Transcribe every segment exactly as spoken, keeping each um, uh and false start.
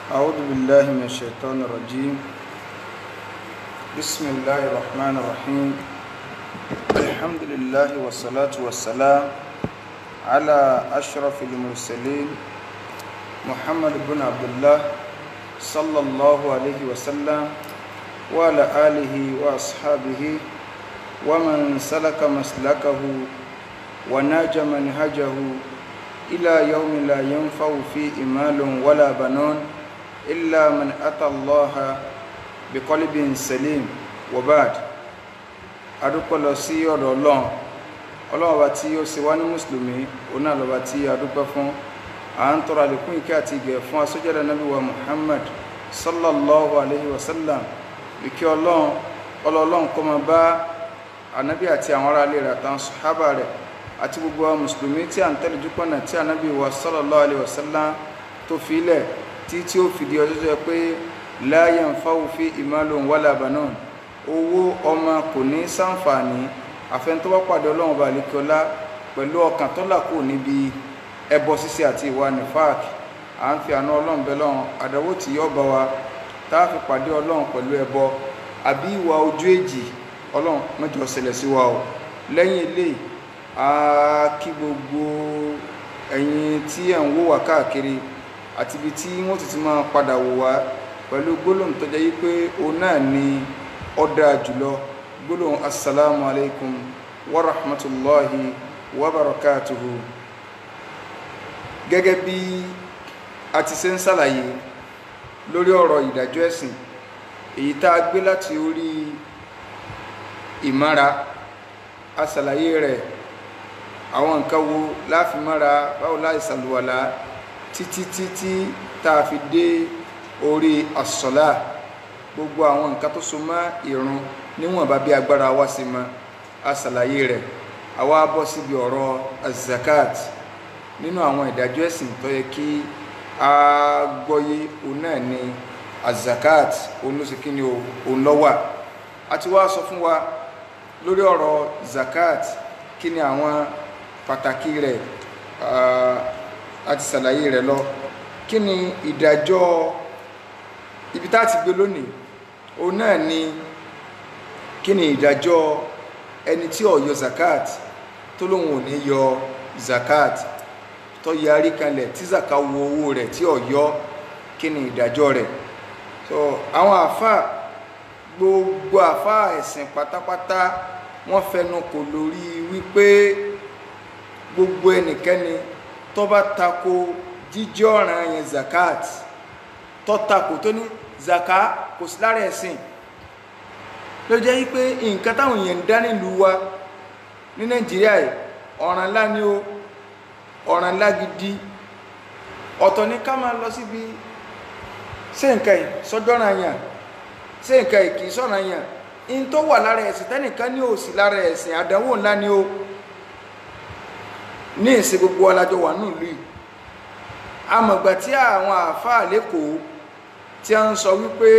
أعوذ بالله من الشيطان الرجيم. بسم الله الرحمن الرحيم. الحمد لله والصلاة والسلام على أشرف المرسلين محمد بن عبد الله صلى الله عليه وسلم وعلى آله وأصحابه ومن سلك مسلكه وناج منهجه إلى يوم لا ينفع فيه مال ولا بنون إلا من أتى الله بقلب سليم وبعد. adúpẹ́ lọ sí ọ̀dọ̀ Ọlọ́run Ọlọ́run ọba tí ó ṣe wá ní mùsùlùmí òun náà lọ́ba tí a dúpẹ́ fún. À ń tọrọ àlékún ìkẹ́ àti ìgẹ̀ fún asọ́jáde Ànábì wa Muhammad sallallahu alayhi wa sallam. Ìkẹ́ Ọlọ́run Ọlọ́run kó máa bá Ànábì àti àwọn ará ilé rẹ̀ àtàwọn sàhábà rẹ̀ àti gbogbo àwọn mùsùlùmí tí à ń tẹ̀lé jùpọ̀nà tí Ànábì wa sallallahu alayhi wa sallam tó fi ilẹ̀ tí tí ó fìdí ọjọ́ jẹ́ pé la yanfa'u fihi malun wala banun, owó ọmọ kò ní ṣàǹfààní àfẹn tó bá pàdé Ọlọ́run ọba àlékiọlá pẹ̀lú ọkàn tó là kúrò níbi ẹbọ ṣíṣe àti ìwà nífàk. À ń fi àánú Ọlọ́run bẹ Ọlọ́run àdánwò tí yóò bá wa tá a fi pàdé Ọlọ́run pẹ̀lú ẹbọ àbí ìwà ojú èjì Ọlọ́run má jẹ́ ó ṣẹlẹ̀ sí wa o. Lẹ́yìn eléyìí a kí gbogbo ẹ̀yin tí ẹ̀ ń wò wá káàkiri àti ibi tí wọ́n ti ti máa padà wò wá pẹ̀lú gbólóhùn tó jẹ́ yí pé òun náà ni ó dáa jùlọ, gbólóhùn assalamu alaikum wa rahmatullahi wa barakatuhu. Gẹ́gẹ́ bí a ti ṣe ń ṣàlàyé lórí ọ̀rọ̀ ìdájọ́ ẹ̀sìn èyí tá a gbé láti orí ìmára, a ṣàlàyé rẹ̀ àwọn nǹkan wo la fi mára, báwo la ṣàlùwàlá títí títí tá a fi dé orí as-salah, gbogbo àwọn nǹkan tó so mọ́ ìrun níwọ̀nba bí agbára wa sí mọ́ a ṣàlàyé rẹ̀. àwa bọ́ síbi ọ̀rọ̀ az-zakat. Nínú àwọn ìdájọ́ ẹ̀sìn tó yẹ kí a gbọ́yé òun náà ni az-zakat olóṣèkíní òun lọ́wà. a ti wá sọ fún wa lórí ọ̀rọ̀ zakat kí ni àwọn pàtàkì rẹ̀, a ti ṣàlàyé rẹ̀ lọ. kí ni ìdájọ́ ibi tá ti gbé lónìí òun náà ni kí ni ìdájọ́ ẹni tí ó yọ zakat tó lóun ò ní yọ zakat tó yarí kanlẹ̀ tí zaka wo owó rẹ̀ tí ó yọ, kí ni ìdájọ́ rẹ̀. so àwọn àfà gbogbo àfà ẹ̀sìn pátápátá wọ́n fẹnu kò lórí wípé gbogbo ẹnikẹ́ni tó bá tako jíjẹ́ ọ̀ràn yẹn zakat tó tako tó ní zaka kò sí lára ẹ̀sìn, ló jẹ́ wípé nǹkan táwọn èèyàn ń dá nílùú wa ní Nàìjíríà yìí ọ̀ràn ńlá ni ó, ọ̀ràn ńlá gidi. ọ̀tọ̀ ní ká máa lọ síbi ṣé nǹkan yìí sọ́jọ́ràn yàn, ṣé nǹkan yìí kì í sọ̀ràn yàn, in tó wà lára ẹ̀sìn tẹ́nìkan ní ò sí lára ẹ̀sìn àdánwò ńlá ni ó. ní ìsìn gbogbo alájọ wà nílùú yìí, àmọ̀gbà tí àwọn àáfàá lẹ́kọ̀ọ́ tí a ń sọ wípé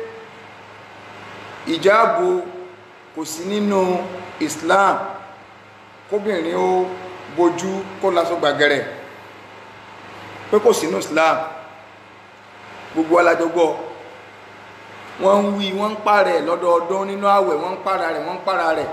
ìjáàbò kò sí nínú Islam, kóbìnrin ó bojú kó lásọ gbàgẹ̀rẹ̀ pé kò sínú Islam, gbogbo alájọ gbọ́. wọ́n ń wí wọ́n ń pààrẹ̀ lọ́dọọdún nínú àwẹ̀, wọ́n ń pààrà rẹ̀ wọ́n ń pààrà rẹ̀.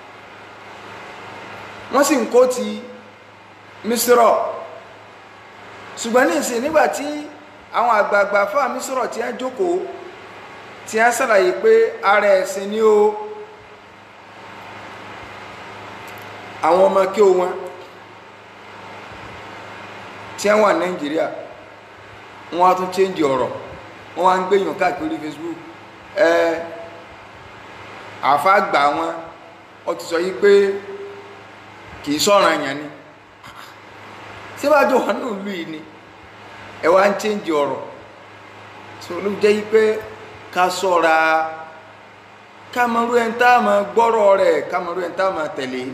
wọ́n sì ń kó ti Mísírọ̀, ṣùgbọ́n ní ìsìn nígbàtí àwọn àgbààgbà fáà Mísírọ̀ tí a jókòó tí a ṣàlàyé pé ara ẹ̀sìn ni ó, àwọn ọmọ kí o wọn tí a wà Nàìjíríà wọ́n á tún change ọ̀rọ̀, wọ́n wá ń gbéyàn káàkiri Facebook. ẹ àfáà gbà wọn ó ti sọ yí pé kì í sọ̀ràn yẹn ni, síwájú wọn náà lù yìí ni ẹ wá ń change ọ̀rọ̀. tó ló jẹ́ yí pé ká sọ́ra, ká mọ irú ẹni tá a máa gbọ́rọ̀ rẹ̀, ká mọ irú ẹni tá a máa tẹ̀lé.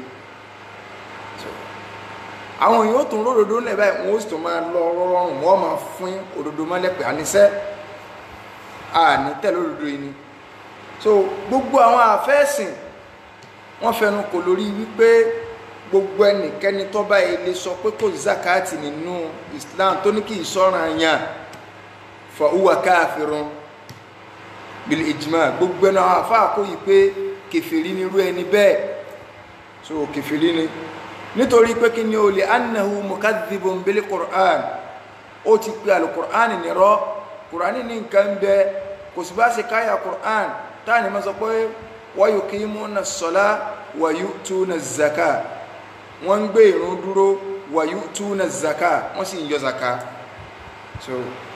àwọn èèyàn ó tún ródòdó ńlẹ̀ báyìí wọ́n ó sì tún máa lọ rọrùn, wọ́n máa fún òdòdó mọ́lẹ́pẹ̀ àníṣẹ́ àní tẹ̀lé òdòdó yìí ni. so gbogbo àwọn àfẹ́sìn wọ́n fẹnu kò lórí wípé gbogbo ẹnikẹ́ni tó bá ilé sọ pé kò zakati nínú Islam tó ní kì í sọ̀ràn yàn fa huwa kafirun bil ijma gbogbo ẹnu àwọn àfáà kó yìí pé kèfèrí ni irú ẹni bẹ́ẹ̀ so kèfèrí ni nítorí pé kí ni o lè annahu mukadhibun bil Qur'an ó ti pé al-Qur'an nírọ́ Qur'an ní nǹkan bẹ kò sì bá ṣe káyà Qur'an táà ní ma sọ pé wa yuqimuna as-salah wa yu'tuna az-zakah wọ́n ń gbé ìrun dúró wa yu'tuna az-zakah wọ́n sì ń yọ zaka so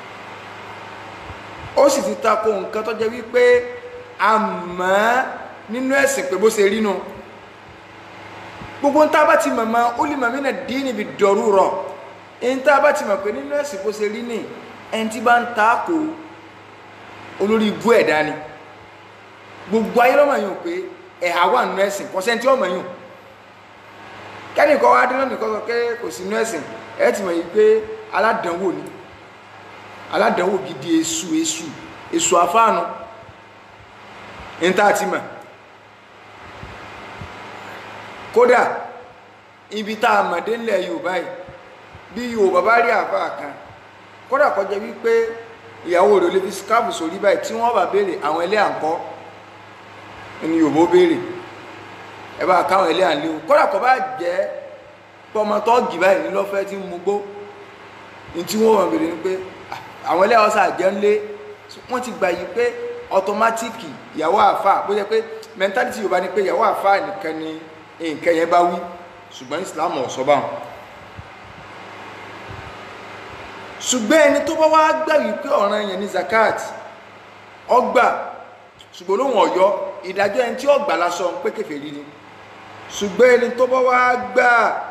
ó sì ti tako nǹkan tó jẹ́ wípé àmọ́ nínú ẹ̀sìn pé bó ṣe rí nù gbogbo ń tá bá ti mọ̀mọ́ ó lè mọ̀mí náà dín níbi dọ̀rú rọ̀ ń tá bá ti mọ̀ pé nínú ẹ̀sìn bó ṣe rí ní ẹni tí bá ń tako olórí ibú ẹ̀dá ni gbogbo ayé lọ́mọ yìí pé ẹ̀hà wà nínú ẹ̀sìn kọ́sẹ́ntì ọmọ yìí kẹ́nìkan wá dín lọ́nìkan sọ pé kò sí nínú ẹ̀sìn ẹ̀ ti mọ̀ yìí pé aládàánwò ni aládàánwò gidi èṣù èṣù èṣù àfáànù ní tá ti mọ̀ kódà ibi tá a mọ̀ dé nílẹ̀ Yorùbá yìí bí Yorùbá bá rí àfáà kan kódà kọjá wípé ìyàwó rẹ̀ lè fi skáàbù sórí báyìí tí wọ́n bá béèrè àwọn ẹlẹ́yà ń kọ́ ní Yorùbá béèrè ẹ bá káwọn ẹlẹ́yà ń léwu kódà kọ́ bá jẹ́ pọmọtọ́ọ̀gì báyìí nílọ́fẹ́ tí ń mugbó ní tí wọ́n wọ́n béèrè ní pé àwọn ẹlẹ́yà ọ̀sà jẹ́ ń lé wọ́n ti gbà yí pé ọtọmátìkì ìyàwó àfáà bó jẹ́ pé mẹ́ntálítì Yorùbá ni pé ìyàwó àfáà nìkan ni nǹkan yẹn bá wí ṣùgbọ́n Islam ò sọ báwọn ṣùgbọ́n ẹni tó bá wá gbà wípé ọ̀ràn yẹn ní zakat ọgbà ṣùgbọ́n lóhun ọ̀yọ́ ìdájọ́ ẹni tí ọgbà lásán pé kèfèrí ni ṣùgbọ́n ẹni tó bá wá gbà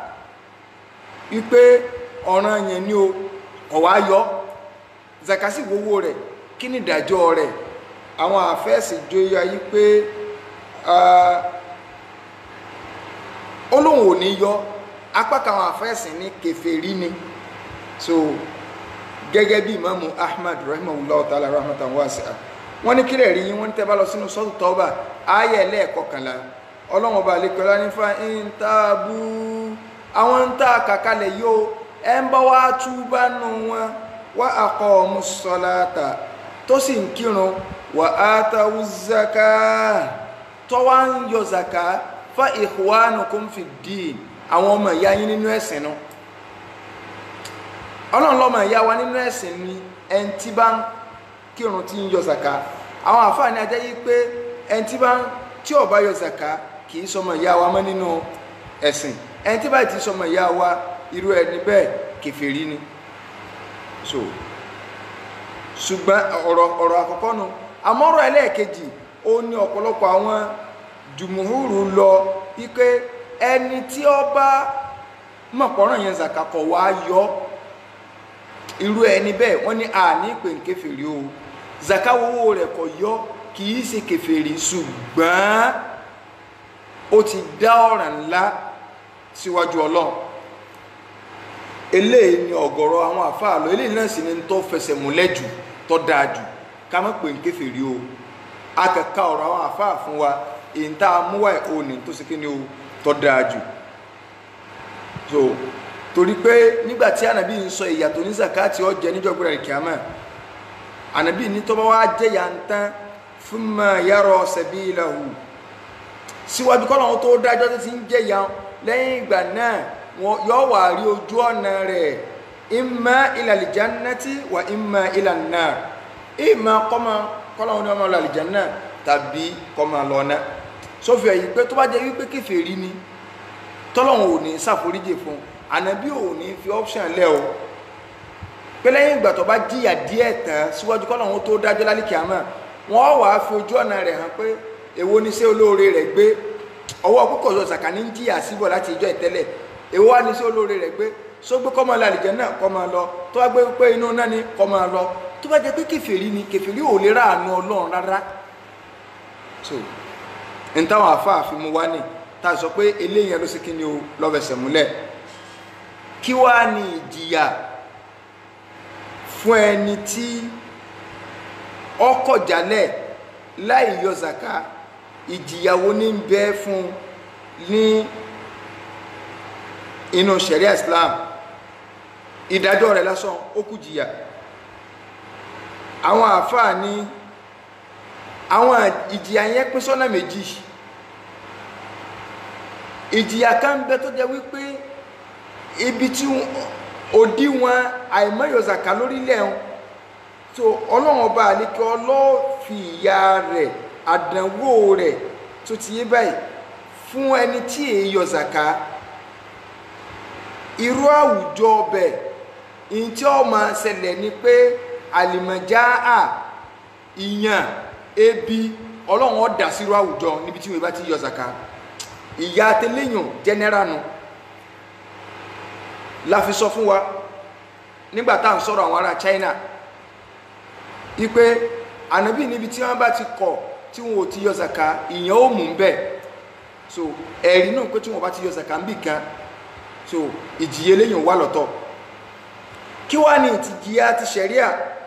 wípé ọ̀ràn yẹn ní o ọ̀wá yọ zakat sì wówó rẹ̀ kí ni ìdájọ́ rẹ̀ àwọn àfẹ́sì jóyè ayé pé olóhun ò ní yọ apá kan àwọn àfẹ́sì ní kèfèrí ni so gẹ́gẹ́ bí Imamu Ahmad rahimahullah ta'ala rahmatan wasi'a wọ́n ní kílẹ̀ rí yín wọ́n ní tẹ́ bá lọ sínú sọ́tù Tawba ayé ẹlẹ́ẹ̀kọkànlá ọlọ́run ọba àlekọ́lá ní fa ń tábú àwọn ń tà kàkalẹ̀ yóò ẹ ń bá wá túbá nù wọn wa aqamus salata tó sì ń kírun wa atawuz zakah tó wá ń yọ zaka fa ikhwanukum fid din àwọn ọmọ ìyá yín nínú ẹ̀sìn náà ọlọ́run lọ́mọ ìyá wa nínú ẹ̀sìn ni ẹni tí bá ń kírun tí ń yọ zaka àwọn àfáàní ajẹ́ yí pé ẹni tí bá ń tí ò bá yọ zaka kì í sọmọ ìyá wa mọ́ nínú ẹ̀sìn ẹni tí bá ti sọmọ ìyá wa irú ẹni bẹ́ẹ̀ kèfèrí ni so ṣùgbọ́n ọ̀rọ̀ ọ̀rọ̀ àkọ́kọ́ nu àmọ́rọ̀ ẹlẹ́ẹ̀kejì ó ní ọ̀pọ̀lọpọ̀ àwọn jùmùhúrù lọ wípé ẹni tí ó bá mọ̀pọ̀ràn yẹn zaka kọ̀ wá yọ irú ẹni bẹ́ẹ̀ wọ́n ní àní pè ní kèfèrí o zaka owó rẹ̀ kọ̀ yọ kì í ṣe kèfèrí ṣùgbọ́n ó ti dá ọ̀ràn ńlá síwájú Ọlọ́run eléyìí ni ọ̀gọ̀rọ̀ àwọn àfáà lọ eléyìí náà sì ni tó fẹsẹ̀ múlẹ̀ jù tó dáa jù ká má pè ní kèfèrí o akẹ́kọ̀ọ́ ọ̀rọ̀ àwọn àfáà fún wa èyí tá a mú wá ẹ̀ òní tó ṣe kí ni o tó dáa jù so torí pé nígbàtí ànàbí ń sọ ìyà tó ní zakati ó jẹ níjọ́ gbọ́dọ̀ kíámà ànàbí ní tó bá wá jẹ́ yà ń tán thumma yara sabilahu síwájú kọ́ lọ́wọ́ tó dájọ́ tó ti ń jẹ́ yà lẹ́yìn ìgbà náà yóò wà rí ojú ọ̀nà rẹ̀ imma ila aljannati wa imma ila an-nar ìmọ̀ kọ́lọ́wọ́ ní ọmọ lọ àlìjánná tàbí kọ́mọ lọ́nà sófìà yìí pé tó bá jẹ́ wípé kèfèrí ni tọ́lọ́wọ́ ò ní ṣàforíjì fún ànábì ò ní fi option lẹ́ o pé lẹ́yìn ìgbà tó bá jìyà díẹ̀ tán síwájú kọ́ lọ́wọ́ tó dájọ́ lálẹ́ kíámà wọ́n wà á fi ojú ọ̀nà rẹ̀ hàn pé èwo ní sí olóore rẹ̀ gbé ọwọ́ púpọ̀ lọ sàkà ní jìyà síbọ̀ láti ìjọ ìtẹ́lẹ̀ èwo wá ní sí olóore rẹ̀ gbé só gbé kọ́ máa lọ àlìjánnà kọ́ máa lọ tó bá gbé pé inú náà ni kọ́ máa lọ tó bá jẹ́ pé kèfèrí ni kèfèrí ò lè ráàánú Ọlọ́run rárá so n táwọn àfáàfin mu wá ní tá a sọ pé eléyìí ló sì kí ni o lọ́fẹsẹ̀ múlẹ̀ kí wá ní ìjìyà fún ẹni tí ọkọ̀ jálẹ̀ láì yọ zaka ìjìyàwó ní bẹ fún ní inú sharia Islam ìdájọ́ rẹ̀ lásán ó kù jìyà àwọn àfáà ní àwọn ìjìyà yẹn pín sọ́nà méjì. Ìjìyà kan bẹ tó jẹ́ wípé ibi tí òdiwọ̀n àìmọ́yọ zaka lórílẹ̀ wọn so ọlọ́run ọba àlékè ọlọ́ọ̀fì ìyà rẹ̀ àdánwò rẹ̀ tó ti yé báyìí fún ẹni tí èyí yọ zaka. Irú àwùjọ ọbẹ̀ ìyí tí ó máa ṣẹlẹ̀ ni pé àlìmọ̀já à ìyàn ebi ọlọ́run ó dá sírú àwùjọ níbi tí wọ́n bá ti yọ zaka. Ìyà àtẹlẹ́yìn general nù la fi sọ fún wa nígbà tá à ń sọ̀rọ̀ àwọn ará China ipe ànábì níbi tí wọ́n bá ti kọ̀ tí wọ́n ò ti yọ zaka ìyàn ó mú bẹ́ẹ̀ so ẹ̀rí náà pé tí wọ́n bá ti yọ zaka ń bì kan so ìjìyà lẹ́yìn wà lọ́tọ̀. Kí wá ní ìtìjìyà ti ṣẹ̀ríà?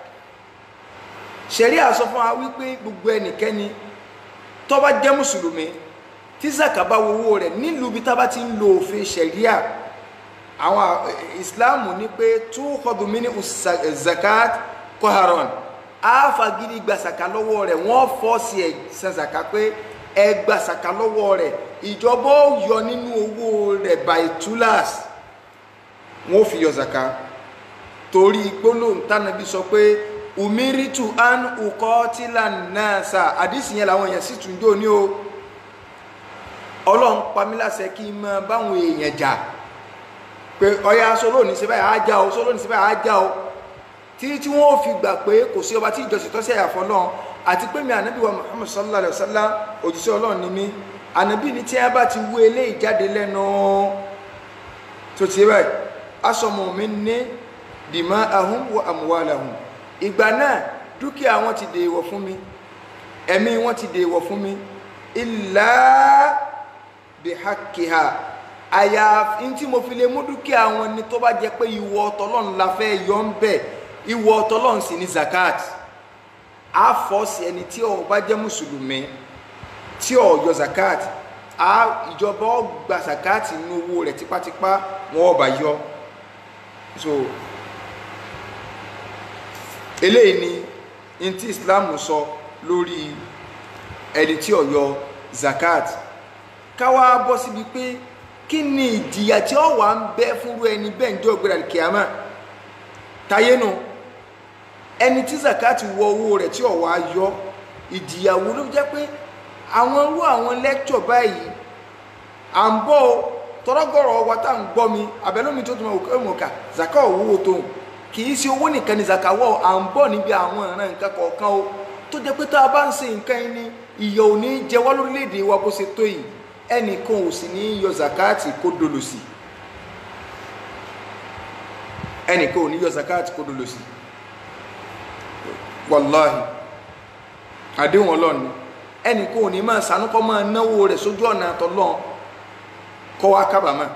Ṣẹ̀ríà sọ fún wa wípé gbogbo ẹnikẹ́ni tó bá jẹ́ mùsùlùmí tí zaka bá wọ́wọ́ rẹ̀ nílùú bí tá bá ti ń lo òfin ṣẹ̀ríà àwọn ìsìláàmù ní pé two hundred mini zakat koharon a fagidi gba zaka lọ́wọ́ rẹ̀ wọ́n fọ́ọ̀sì ẹ̀ san zaka pé ẹ gba zaka lọ́wọ́ rẹ̀ ìjọba ó yọ nínú owó rẹ̀ baitulas wọ́n fi yọ zaka torí gbólóhùn tánàbí sọ pé umiritu an ukotila nasa àdìsí yẹn làwọn èèyàn sì tún jò ní o ọlọ́run pamílàṣẹ kí n máa báwọn èèyàn jà pé ọya sọlọ́ọ̀ní síbẹ̀ àájá o sọlọ́ọ̀ní síbẹ̀ àájá o tí tí wọ́n fi gbà pé kò sí ọba tí ìjọsìn tó ṣe àyàfọ́ náà àti pé mi ànábì wa Muhammad sallallahu alaihi wa sallam òjíṣẹ́ ọlọ́run ni mí ànábì ní tí a bá ti wú eléyìí jáde lẹ́nu tó ti báyìí asọmọ mi ní dìmọ́ ahùn wa amwalahum ìgbà náà dúkìá wọn ti dèèwọ̀ fún mi ẹ̀mí wọn ti dèèwọ̀ fún mi illa bihakiha àyàfi tí mo fi lè mú dúkìá wọn ni tó bá jẹ́ pé ìwọ ọ̀tọ̀lọ́run la fẹ́ yọ ń bẹ̀ ìwọ ọ̀tọ̀lọ́run sì ní zakat a fọ́ọ̀sì ẹni tí ó bá jẹ́ mùsùlùmí tí ó yọ zakat a ìjọba ó gba zakat nínú owó rẹ̀ tipátipá wọn ó bá yọ so eléyìí ni ntí Islam sọ lórí ẹni tí ó yọ zakat káwá bọ́ síbi pé kí ni ìjìyà tí ó wà ń bẹ fúnrú ẹni bẹ́ẹ̀ ń jọ ògbéra kìámà táyé nù ẹni tí zakati wọ owó rẹ̀ tí ó wà yọ ìjìyà wo ló jẹ́ pé àwọn irú àwọn lẹ́kṣọ̀ báyìí à ń bọ́ tọ́rọ́gọ́rọ̀ wa tá à ń gbọ́ mi àbẹ́lómi tó tún mọ̀ ká zaka owó tó kì í ṣe owó nìkan ni zaka wọ̀ à ń bọ̀ níbi àwọn ìran nǹkan kọ̀ọ̀kan o tó jẹ́ pé tá a bá ń ṣe nǹkan yìí ni ìyà ò ní jẹ wá lórílẹ̀‐èdè wa bó ṣe tó yìí ẹnìkan ò sì ní yọ zakati kó dolo sí ẹnìkan ò ní yọ zakati kó dolo sí wàláhì àdéhùn ọlọ́ni ẹnìkan ò ní máa sànúkọ́ máa náwó rẹ̀ sójú ọ̀nà àtọ́lọ́n kọ́ wá kábàámà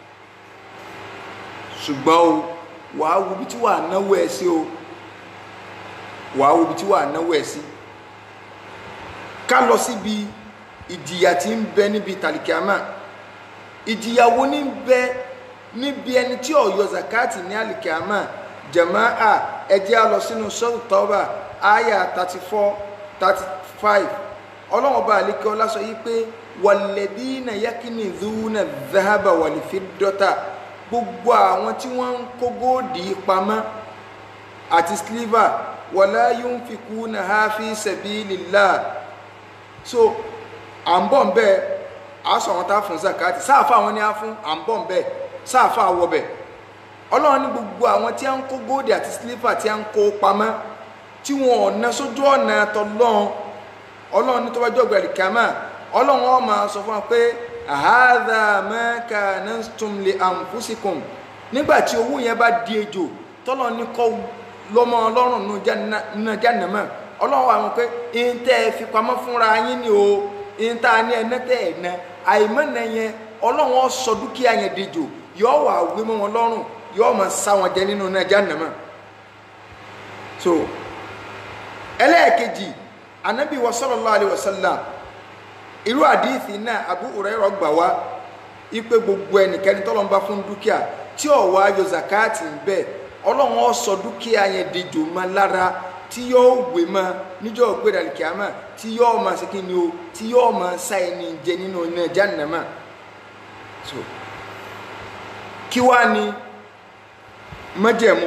ṣùgbọ́n o wàá wo bí tí wàá náwó ẹ̀ sí o wàá wo bí tí wàá náwó ẹ̀ sí ká lọ síbi ìjìyà tí ń bẹ níbi tàlìkíámà ìjìyà wo ní bẹ níbi ẹni tí ó yọ zakati ní àlìkíámà jàmáà ẹ jẹ́ á lọ sínú suratul Tawbah àyà thirty four thirty five ọlọ́run bá àlékè ọlá sọ yìí pé walladhina yakinizuna dhahaba wal-fiddata gbogbo àwọn tí wọ́n ń kó góòdì pamọ́ àti silver wala yunfikunaha fi sabilillah so à ń bọ̀ ń bẹ́ẹ̀ a sọ wọn tá fún zakati sáàfà wọn ni a fún à ń bọ̀ ń bẹ́ẹ̀ sáàfà wọ bẹ́ẹ̀ ọlọ́run ní gbogbo àwọn tí a ń kó góòdì àti sílífà tí a ń kó pamọ́ tí wọn ò ná sójú ọ̀nà tọ́lọ́run ọlọ́run ní tó bá jọ gbẹ̀rì kàmá ọlọ́run ó máa sọ fún wa pé hadha ma kanastum li anfusikum nígbà tí owó yẹn bá di ejò tọ́lọ́run ní kọ́ lọ́mọ ọlọ́run nù jahannama ọlọ́run wà wọn pé ìntẹ́ fi pamọ́ fúnra yín ni o ìntà ní ẹ̀nà tẹ́ ẹ̀nà àìmọ́nà yẹn ọlọ́run ó sọ dúkìá yẹn dejò yóò wà wí mọ́ wọn lọ́rùn yóò máa sá wọn jẹ nínú náà jahannama so ẹlẹ́ẹ̀kejì anabi wa sallallahu alayhi wa sallam irú àdíìsì náà Abu Hurairah gbà wá ipe gbogbo ẹnikẹ́ni tọ́lọ́run bá fún dúkìá tí ó wá yọ zakati ń bẹ ọlọ́run ó sọ dúkìá yẹn dejò mọ́ lára tí yóò gbé mọ́ níjọ́ gbé dàlùkìámà tí yóò máa ṣe kí ni o tí yóò máa sá ẹni jẹ nínú iná jahannama. So kí wá ní májẹ̀mú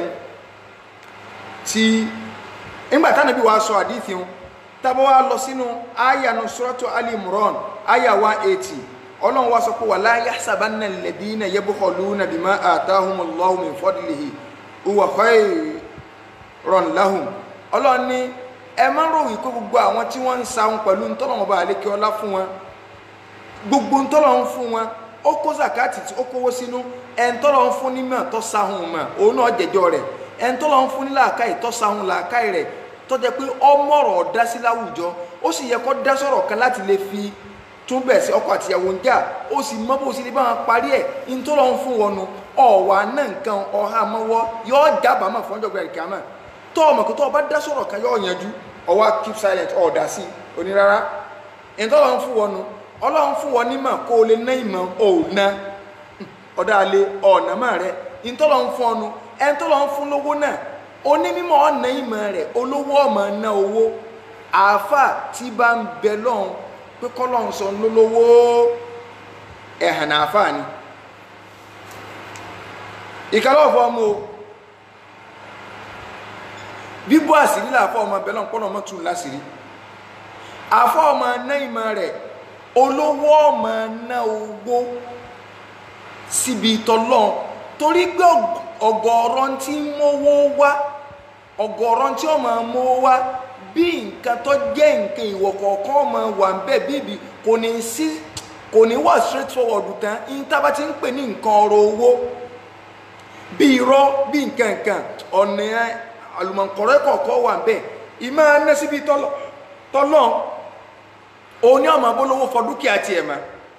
tí nígbà tí Ànábì wa sọ àdíìsì wọn tábà wá lọ sínú àyà nù suratu Ali Imran àyà one eighty Ọlọ́run wá sọ pé wala yahsabanna alladhina yabkhuluna bima atahumullahu min fadlihi huwa khayran lahum. Ọlọ́run ní ẹ má rò wípé gbogbo àwọn tí wọ́n ń sahun pẹ̀lú ntọ́lọ́run bá àlékè ọlá fún wọn gbogbo ntọ́lọ́run fún wọn ó kó zakati tí ó kówó sínú ẹ̀ ntọ́lọ́run fún nímọ̀ tó sahun mọ̀ òun náà jẹjọ́ rẹ̀ ẹ̀ ntọ́lọ́run fún ní làákàyè tó sahun làákàyè rẹ̀ tó jẹ́ pé ọmọọ̀rọ̀ dá sí láwùjọ ó sì yẹ kó dá sọ̀rọ̀ kan láti lè fi tún bẹ̀ sí ọkọ àtìyàwó ń jà ó sì mọ́ bó sì lè bá wọn parí ẹ̀ ntọ́lọ́run fún wọn nu ọ̀wà náà nǹkan ọ̀há mọ́wọ́ yóò jábàámọ̀ fọ́njọ́ gbẹ̀rẹ̀ kìámà tó ọmọ kò tó ọba dá sọ̀rọ̀ kan yóò yanjú ọwọ́ keep silent ọ̀dà sí onírárá ntọ́lọ́run fún wọn nu Ọlọ́run fún wọn nímọ̀ kó o lè ná ìmọ̀ ọ̀nà ọ̀dà àlè ọ̀nà mọ́ rẹ̀ ntọ́lọ́run fún ọnu ẹ̀ntọ́lọ́run fún lówó náà onímọ̀ ọ̀nà ìmọ̀ rẹ̀ olówó ọmọ ná owó àáfà tí bá ń bẹ lọ́hùn pé kọ́lọ́hùn sọ lólówó ẹ̀hàn àáfà ni ìkàlọ́ ọ̀fọ́ ọmọ o bíbọ́ àṣírí làáfọ́ ọmọ bẹ lọ́hùn kọ́lọ́ ọmọ tún láṣírí àáfọ́ ọmọ ná ìmọ̀ rẹ̀ olówó ọmọ ná owó síbi tọ́lọ́hùn torí pé ọ̀gọ̀ọ̀rọ̀ tí ń mówó wá ọ̀gọ̀ọ̀rọ̀ tí ó máa mówó wá bí nǹkan tó jẹ́ nǹkan ìwọ̀ kọ̀ọ̀kan máa wà ń bẹ̀ bíbí kò ní sí kò ní wà straight forward tán ní tábà tí ń pè ní nǹkan ọ̀rọ̀ owó bí irọ́ bí nǹkan nǹkan ọ̀nà àlùmọ̀kọ̀rọ̀ kọ̀ọ̀kan wà ń bẹ̀ ìmọ̀ ẹ̀ ná síbi tọ́lọ́ òun ní ọmọ abólówó fọ dúkìá tiẹ̀ máa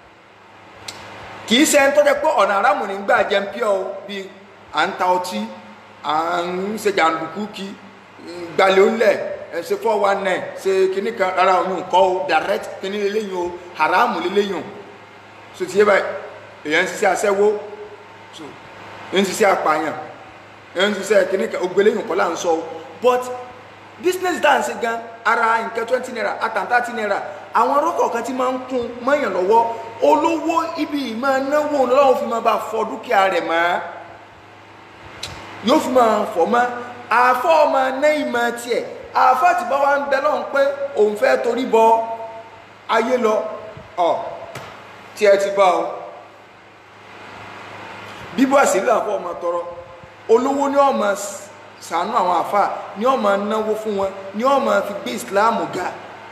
kì í ṣe ń tọ́jẹ́ pé ọ̀nà àràmù ní gbà jẹun pí ọ bí à ń ta ọtí à ń ṣe jàǹdùkú kí gbalẹ̀ onílẹ̀ ṣe four one nine ṣe kìíní kan rárá oyún kọ́ o direct kìíní lélẹ́yìn o haramu lélẹ́yìn o so ti yé báyìí èèyàn ń ṣiṣẹ́ aṣẹ́wó so ń ṣiṣẹ́ apààyàn ń ṣiṣẹ́ kìíní kan ògbéléyìn kọ́ là ń sọ o but business dance gan ara nǹkan twenty naira àtàn thirty naira àwọn ọlọ́kọ̀ kan tí máa ń kún mọ́yàn lọ́wọ́ olówó ibi ìmọ̀ náwó lọ́wọ́ fi máa bá fọ dúkìá rẹ̀ mọ́ yóò fi máa fọ̀ mọ́ àfọ́ ọmọ náà ìmọ̀ tiẹ̀ àfọ́ àti bá wa ń bẹ lọ́hùn pé òun fẹ́ torí bọ ayé lọ ọ̀ tiẹ̀ ti bá o bíbọ̀ àṣírí àfọ́ ọmọ tọrọ olówó ní ọmọ ṣàánú àwọn àfà ní ọmọ náwó fún wọn ní ọmọ fi gbé ìsìláàmù ga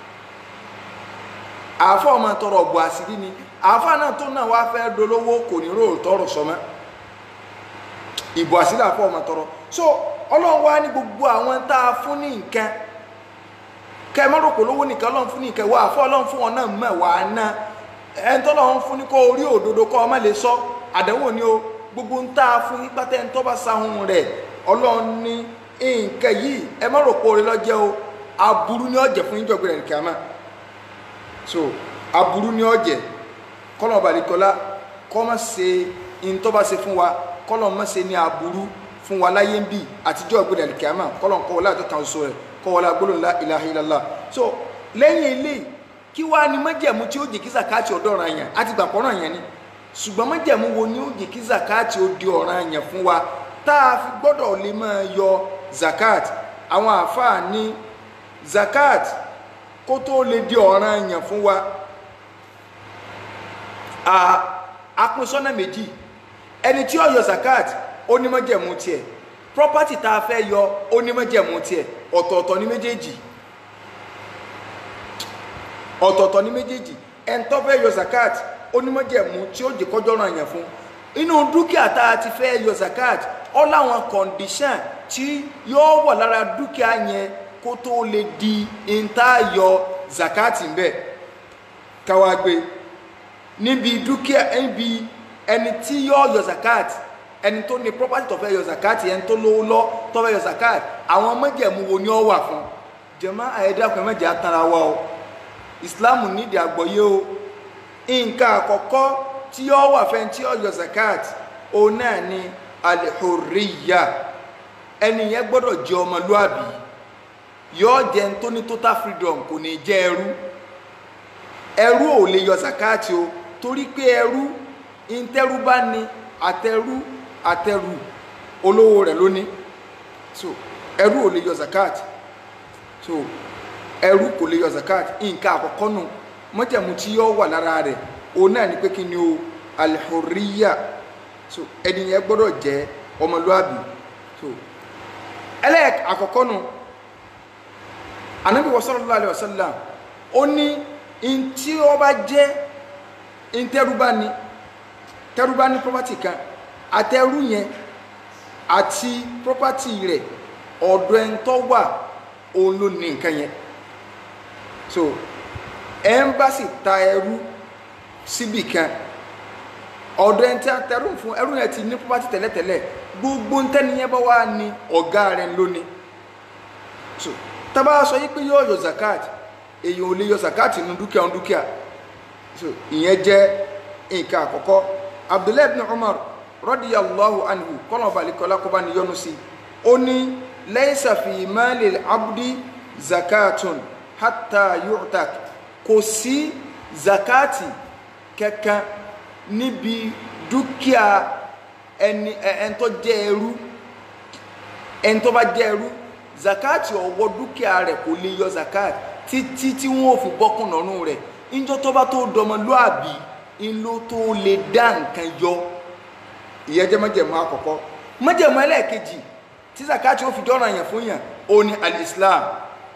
àfọ́ ọmọ tọrọ ọ̀bọ̀ àṣírí ni àfà náà tó náà wá fẹ́ dolówó kò ní rò tọrọ sọmọ ìbò àṣírí àfọ́ ọmọ tọrọ so ọlọ́run wá ní gbogbo àwọn tá a fún ní nǹkan kẹ mọ́rò kò lówó nìkan ọlọ́run fún ní nǹkan wá àfọ́ ọlọ́run fún wọn náà mọ̀ wá ná ẹni tọ́lọ́run fún ní kó orí òdodo kọ́ ọmọ lè sọ àdánwò ni o gbogbo ń tá a fún ní pátẹ́ ń tọ́ bá sahun rẹ̀ ọlọ́run ní nǹkan yìí ẹ mọ́rò kó orí lọ́jẹ́ o aburú ní ọ̀jẹ̀ fún ìjọba rẹ̀ kìámà so aburú ní ọ̀jẹ̀ kọ́lọ̀ balẹ̀kọ́lá kọ́ mọ̀ ṣe ń tọ́ bá ṣe fún wa kọ́lọ̀ mọ̀ ṣe ní aburú fún wa láyé ń bì àtijọ́ ìgbéra kìámà kọ́lọ̀ kọ́ wọlé àtọ́ta oṣù rẹ̀ kọ́ wọlé agbóló ńlá ilaha illallah so lẹ́yìn ilé kí wá ní májẹ̀mú tí ó jẹ́ kí zakati ọ̀dọ̀ ọ̀ràn yẹn àti gbàpọ̀ ọ̀ràn yẹn ni ṣùgbọ́n májẹ̀mú wo ni ó jẹ́ kí zakati ó di ọ̀ràn yẹn fún wa tá a fi gbọ́dọ̀ lè máa yọ zakat àwọn àfáà ní zakat kó tó lè di ọ̀ràn yẹn fún wa a pín sọ́nà méjì ẹni tí ó yọ zakat ó ní májẹ̀mú tiẹ̀ property tá a fẹ́ yọ ó ní májẹ̀mú tiẹ̀ ọ̀tọ̀ọ̀tọ̀ ní méjèèjì ọ̀tọ̀ọ̀tọ̀ ní méjèèjì ẹni tó fẹ́ yọ zakat ó ní májẹ̀mú tí ó jẹ́ kọjọ́ ràn yẹn fún inú dúkìá tá a ti fẹ́ yọ zakat ó láwọn condition tí yóò wà lára dúkìá yẹn kó tó lè di ìta yọ zakat ń bẹ káwá gbé níbi dúkìá níbi ẹni tí yóò yọ zakat ẹni tó ní property tó fẹ́ yọ zakat ẹni tó lówó lọ tó fẹ́ yọ zakat àwọn májẹ̀mú wo ni ó wà fún jàmá àyẹ̀dàkùn mẹ́jẹ̀ atara wa o ìsìláàmù nídìí àgbọ́yé o nǹkan àkọ́kọ́ tí ó wà fẹ́ tí ó yọ zakat òun náà ni alhurriya ẹni yẹn gbọ́dọ̀ jẹ́ ọmọlúàbí yóò jẹ́ ń tó ní total freedom, kò ní jẹ́ ẹrú. Ẹrú ò lè yọ zakati o torí pé ẹrú ìntẹ́rú bá ní àtẹrú àtẹrú olówó rẹ̀ lóní. So ẹrú ò lè yọ zakati. So ẹrú kò lè yọ zakati. Nǹkan àkọ́kọ́ nù májẹ̀mú tí yóò wà lára rẹ̀ òun náà ni pé kí ni o al-hurriya. So ẹni yẹn gbọ́dọ̀ jẹ́ ọmọlúwàbí. So ẹlẹ́ẹ̀k àkọ́kọ́ nù Ànábì sallallahu alaihi wasallam ó ní in tí ó bá jẹ́ in tẹ́rúbá ní tẹ́rúbá ní property kan àtẹrú yẹn àti property rẹ̀ ọ̀dọ̀ ẹni tó wà òun ló ní nǹkan yẹn. So embassy ta ẹrú síbì kan ọ̀dọ̀ ẹni tí a tẹrú fún ẹrú yẹn ti ní property tẹ́lẹ̀tẹ́lẹ̀ gbogbo ń tẹ́ni yẹn bá wà ní ọ̀gá rẹ̀ lónìí. So tábà sọ yí pé yóò yọ zakat èyàn ò lè yọ zakat nínú dúkìá ń dúkìá. So ìyẹn jẹ́ nǹkan àkọ́kọ́. Abdullahi ibn Umar radiyallahu anhu kọ́nà balikola kó bá ní yọ́nú sí ó ní laysa fi malil abdi zakatun hatta yu'tak, kò sí zakati kankan níbi dúkìá ẹni ẹni tó jẹ́ ẹrú ẹni tó bá jẹ́ ẹrú zakati ọwọ́ dúkìá rẹ̀ kò lè yọ zakati títí tí wọ́n fi bọ́kùn lọ́rùn rẹ̀. Ìjọ tó bá tó dọmọlúàbí ìlú tó lè dá nǹkan yọ. Ìyẹn jẹ́ májẹ̀mú àkọ́kọ́. Májẹ̀mú ẹlẹ́ẹ̀kejì tí zakati ó fi jọ́ràn yàn fún yàn ó ní al-Islam.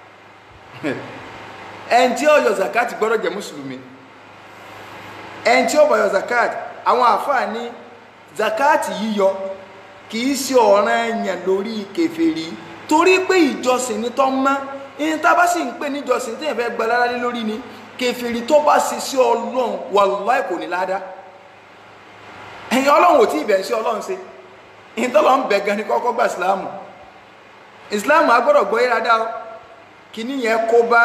Ẹni tí ó yọ zakati gbọ́dọ̀ jẹ́ mùsùlùmí. Ẹni tí ó bá yọ zakati àwọn àfáà ní zakati yíyọ kìí ṣe ọ̀ranyàn lórí kèfèrí torí pé ìjọsìn ni tó mọ́. Ìyẹn tá bá sì ń pè ní ìjọsìn tí èèyàn fẹ́ gba lára lé lórí ni kèfèrí tó bá ṣe sí Ọlọ́run wàláhì kò ní ládàá. Ẹ̀yin Ọlọ́run ò tí ì bẹ̀ sí Ọlọ́run ṣe. Ìyẹn tó lọ ń bẹ̀ gan ni kọ́kọ́ gba ìsìláàmù. Ìsìláàmù agbọ́dọ̀ gbọ́ yé dáadáa. Kìíní yẹn kó bá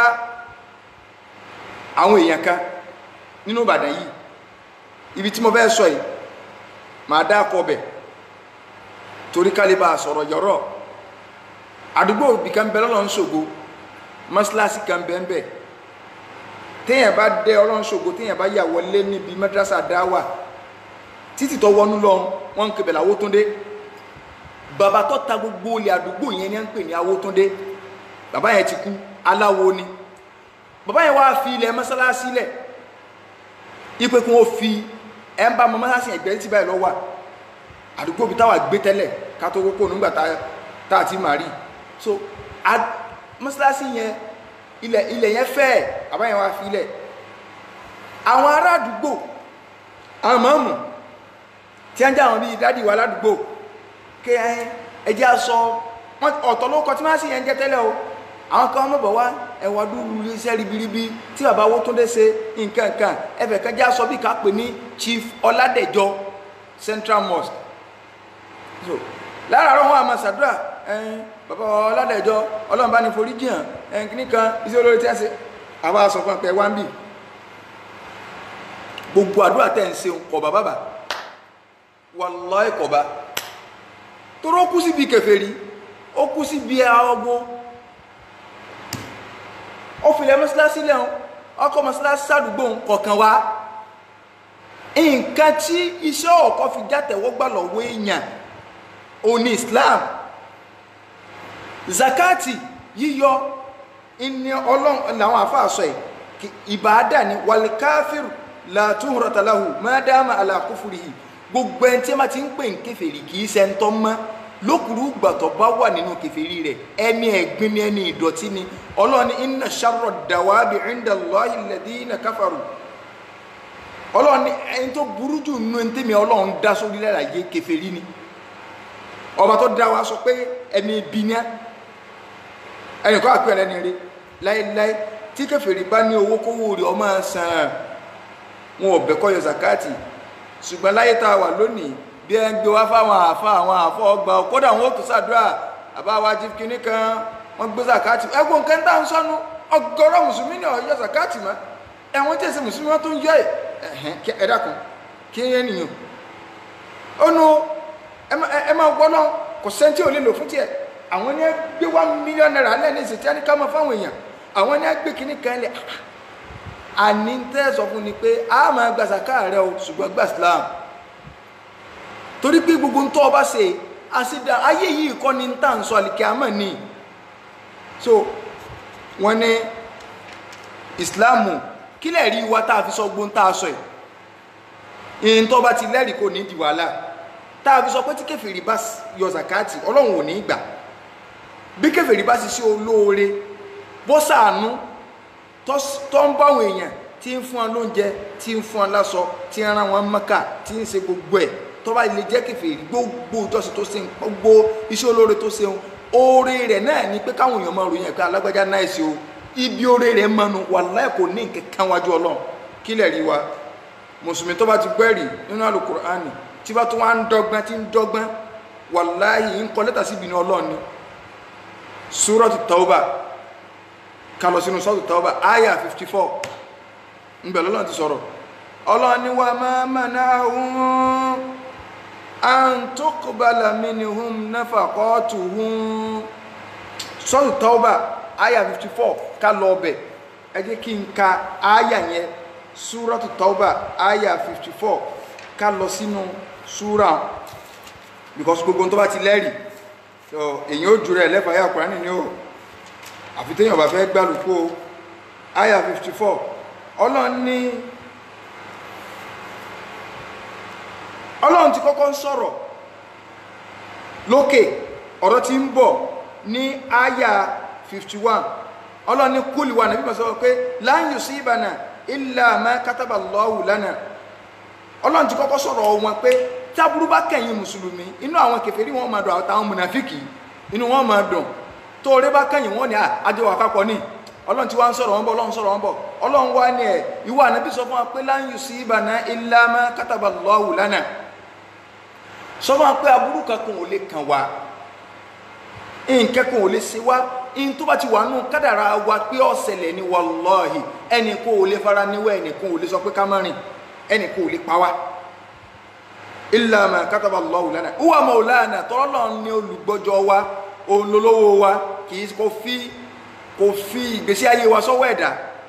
àwọn èèyàn kan nínú Ìbàdàn yìí. Ibi tí mo fẹ́ sọ yìí màá dá akọ bẹ̀ torí kálíbà sọ̀rọ̀ yọ̀rọ̀. Àdúgbò bí kan bẹ lọ́nà Ṣògo mọ́sálásí kan bẹ́ẹ̀ bẹ́ẹ̀ téèyàn bá dé Ọlọ́run Ṣògo téèyàn bá yà wọlé níbi madrasa dáwà títí tó wọnú lọ wọn ń kebẹ̀ l'Awótúndé. Bàbá tó ta gbogbo olè àdúgbò yẹn ni wọ́n ń pè ní Awótúndé. Bàbá yẹn ti kú aláwo ni. Bàbá yẹn wá fi ilẹ̀ mọ́sálásí lẹ̀ ipe kí wọ́n fi ẹ̀ ń bá mọ́ mọ́sálásí ẹ̀gbẹ́ tí báyìí lọ wà àdúgbò bí táwa gbé tẹ́lẹ̀ ká tó kókó nígbà tá a ti máa rí. So mọ́sálásí yẹn ilẹ̀ ilẹ̀ yẹn fẹ́ bàbá yẹn wá fi ilẹ̀. Àwọn ará àdúgbò àwọn mọ̀ọ́mù tí wọ́n jẹ́ àwọn bíi dádì wa ládùúgbò kí ẹjẹ́ aṣọ ọ̀tọ̀ ló kọ tí wọ́n sì yẹn jẹ́ tẹ́lẹ̀ o. Àwọn kan mọ̀ bọ̀ wá ẹ̀wọ̀n dúró iṣẹ́ ribiribi tí bàbá Awótúndé ṣe nǹkan nǹkan ẹ̀fẹ̀ kan jẹ́ aṣọ bíi ká pè ní Chief Ọládẹ̀jọ Central Mosque. So láàárọ̀ wọn àmọ́ ṣàdúrà ẹ̀yìn bàbá Ọládẹ̀jọ Ọlọ́run bá ní forí jìyàn ẹ̀yìn kìíní kan iṣẹ́ olórí tí a ṣe àwọn aṣọ kan pẹ̀ wá ń bì. Gbogbo àdúrà tẹ̀ ń ṣe kọ̀bà bàbà wallahi kọ̀bà torí ó kú síbi kèfèrí ó kú síbi ọgbọ́n ó filẹ̀ mọ́sálásí lẹ́hùn ọkọ̀ mọ́sálásí sàdúgbò kọ̀ọ̀kan wá. Nǹkan tí iṣẹ́ ọ̀kọ́ fi játẹ̀wọ́gbà lọ́wọ́ èèyàn òní Islam. Zakati yíyọ ìní Ọlọ́run làwọn àfáà sọ yìí ìbáadà ni wal káfíìrù la tuhrata lahu ma dama ala kufrihi. Gbogbo ẹni tí a máa ti ń pè ń kèfèrí kì í ṣe ń tọ́ mọ́ lókùrú gbàtọ̀ bá wà nínú kèfèrí rẹ̀ ẹni ẹ̀gbin ni ẹni ìdọ̀tí ni. Ọlọ́run ní inna sharra dawabi inda Allahi alladhina kafaru. Ọlọ́run ní ẹni tó burú jù nínú ẹni tẹ́mi Ọlọ́run dá sórí láyé kèfèrí ni. Ọba tó dá wa sọ pé ẹni ibi ni ẹni kọ́ àpẹ́ ẹni rí láíláí tí kèfèrí bá ní owó kówó rí ọmọ sàn wọn ò bẹ̀kọ́ yọ zakati. Ṣùgbọ́n láyé tá a wà lónìí bí ẹ ń gbé wá fáwọn àfá àwọn àfọ́ ọgbà kódà wọn ó tó sàdúrà àbáwá jí kíní kan wọ́n gbé zakati ẹgbọ́n nǹkan tá ń sọ́nu ọgọ́rọ̀ mùsùlùmí ní ọ̀yọ́ zakati mọ́ ẹ̀wọ̀n tí èsì mùsùlùmí wọ́n tó ń yọ ẹ̀dá kan kí ẹ nìyàn ó nu ẹ máa gbọ́ náà kò sẹ́ńtì ò lè lò fún tiẹ̀ àwọn ní gbé one million naira lẹ́ni ìsìtí á ní ká máa fáwọn èèyàn àwọn ní gbé kíní kan lẹ̀ àní tẹ́ sọ fún ni pé a máa gba sàká rẹ o ṣùgbọ́n gba Islam torí pé gbogbo ń tọ́ ọba ṣe àṣìdá ayé yìí kọ́ ni ń tà ń sọ àlìkẹ́ àmọ́ ni so wọ́n ní Islamu kí lẹ̀ rí wa tá a fi sọ gbóhùn tá a sọ yìí ìyìn tó bá ti lẹ́rìí kò ní di wàhálà tá a fi sọ pé tí kèfèrí bá yọ zakati Ọlọ́run ò ní gbà bí kèfèrí bá sì sí olóore bó ṣàánú tó ń bá àwọn èèyàn tí ń fún wọn lóúnjẹ tí ń fún wọn láṣọ tí ń rán wọn Mẹ́kà tí ń ṣe gbogbo ẹ̀ tó bá lè jẹ́ kèfèrí gbogbo ìjọsìn tó ṣe gbogbo iṣẹ́ olóore tó ṣe oore rẹ̀ náà ni pé káwọn èèyàn máa ròyìn ẹ̀ka alágbájá náà ṣe o ibi oore rẹ̀ mọ́nu wàláhì kò ní nǹkan kan wájú Ọlọ́run kí lẹ̀ rí wa mùsùlùmí tó bá ti gbẹ́rì nínú Al-Qur'ani tí bá tó wá ń dọ́gbọ́n tí ń dọ́gbọ́n wàláhì ń kọ lẹ́tà sí ìbínú Ọlọ́run ni Suratu Tawbah ká lọ sínú Suratu Tawbah aya fifty four ń bẹ̀ lọ́lọ́run ti sọ̀rọ̀ Ọlọ́run ni wa ma mana'ahum an tuqbala minhum nafaqatuhum Suratu Tawbah aya fifty four ká lọ bẹ̀ ẹ jẹ́ kí n ka aya yẹn Suratu Tawbah aya fifty four ká lọ sínú súra because gbogbo tó bá ti lẹ́rì èyàn ó jù rẹ̀ lẹ́fà ayà Kùránì ní o àfi téèyàn bá fẹ́ gbálùkú aya fifty four Ọlọ́run ní Ọlọ́run ti kọ́kọ́ ń sọ̀rọ̀ lókè ọ̀rọ̀ tí ń bọ̀ ní aya fifty one Ọlọ́run ní kúlì wà nàbí sọ pé lan yusibana illa ma kataba Allahu lana Ọlọ́run ti kọ́kọ́ sọ̀rọ̀ wọn pé táburú bá kẹ̀yìn mùsùlùmí inú àwọn kèfèrí wọn máa dùn àtàwọn mùnàfíkì inú wọn máa dùn tóore bá kẹ̀yìn wọn ni àjọ àkápọ̀ ní Ọlọ́run ti wá ń sọ̀rọ̀ wọn bọ̀ Ọlọ́run sọ̀rọ̀ wọn bọ̀ Ọlọ́run wá ní ẹ̀ ìwà ànábì sọ fún wa pé lan yusibana illa ma kataba Allahu lana sọ fún wa pé aburú kankan ò lè kàn wá nǹkan kan ò lè ṣe wá in tó bá ti wà nù kádàrá wa pé ó ṣẹlẹ̀ ní wallahi ẹnì kò lè fara níwẹ̀ ẹnì kò lè sọ pé ká má rìn ẹnì kò lè pa wá illa ma kataba Allahu lana huwa maulana tọ́lọ́ ní olùgbọ́jọ́ wa olólówó wa kì í kò fi kò fi ìgbésí ayé wa sọ́wọ́ ẹ̀dá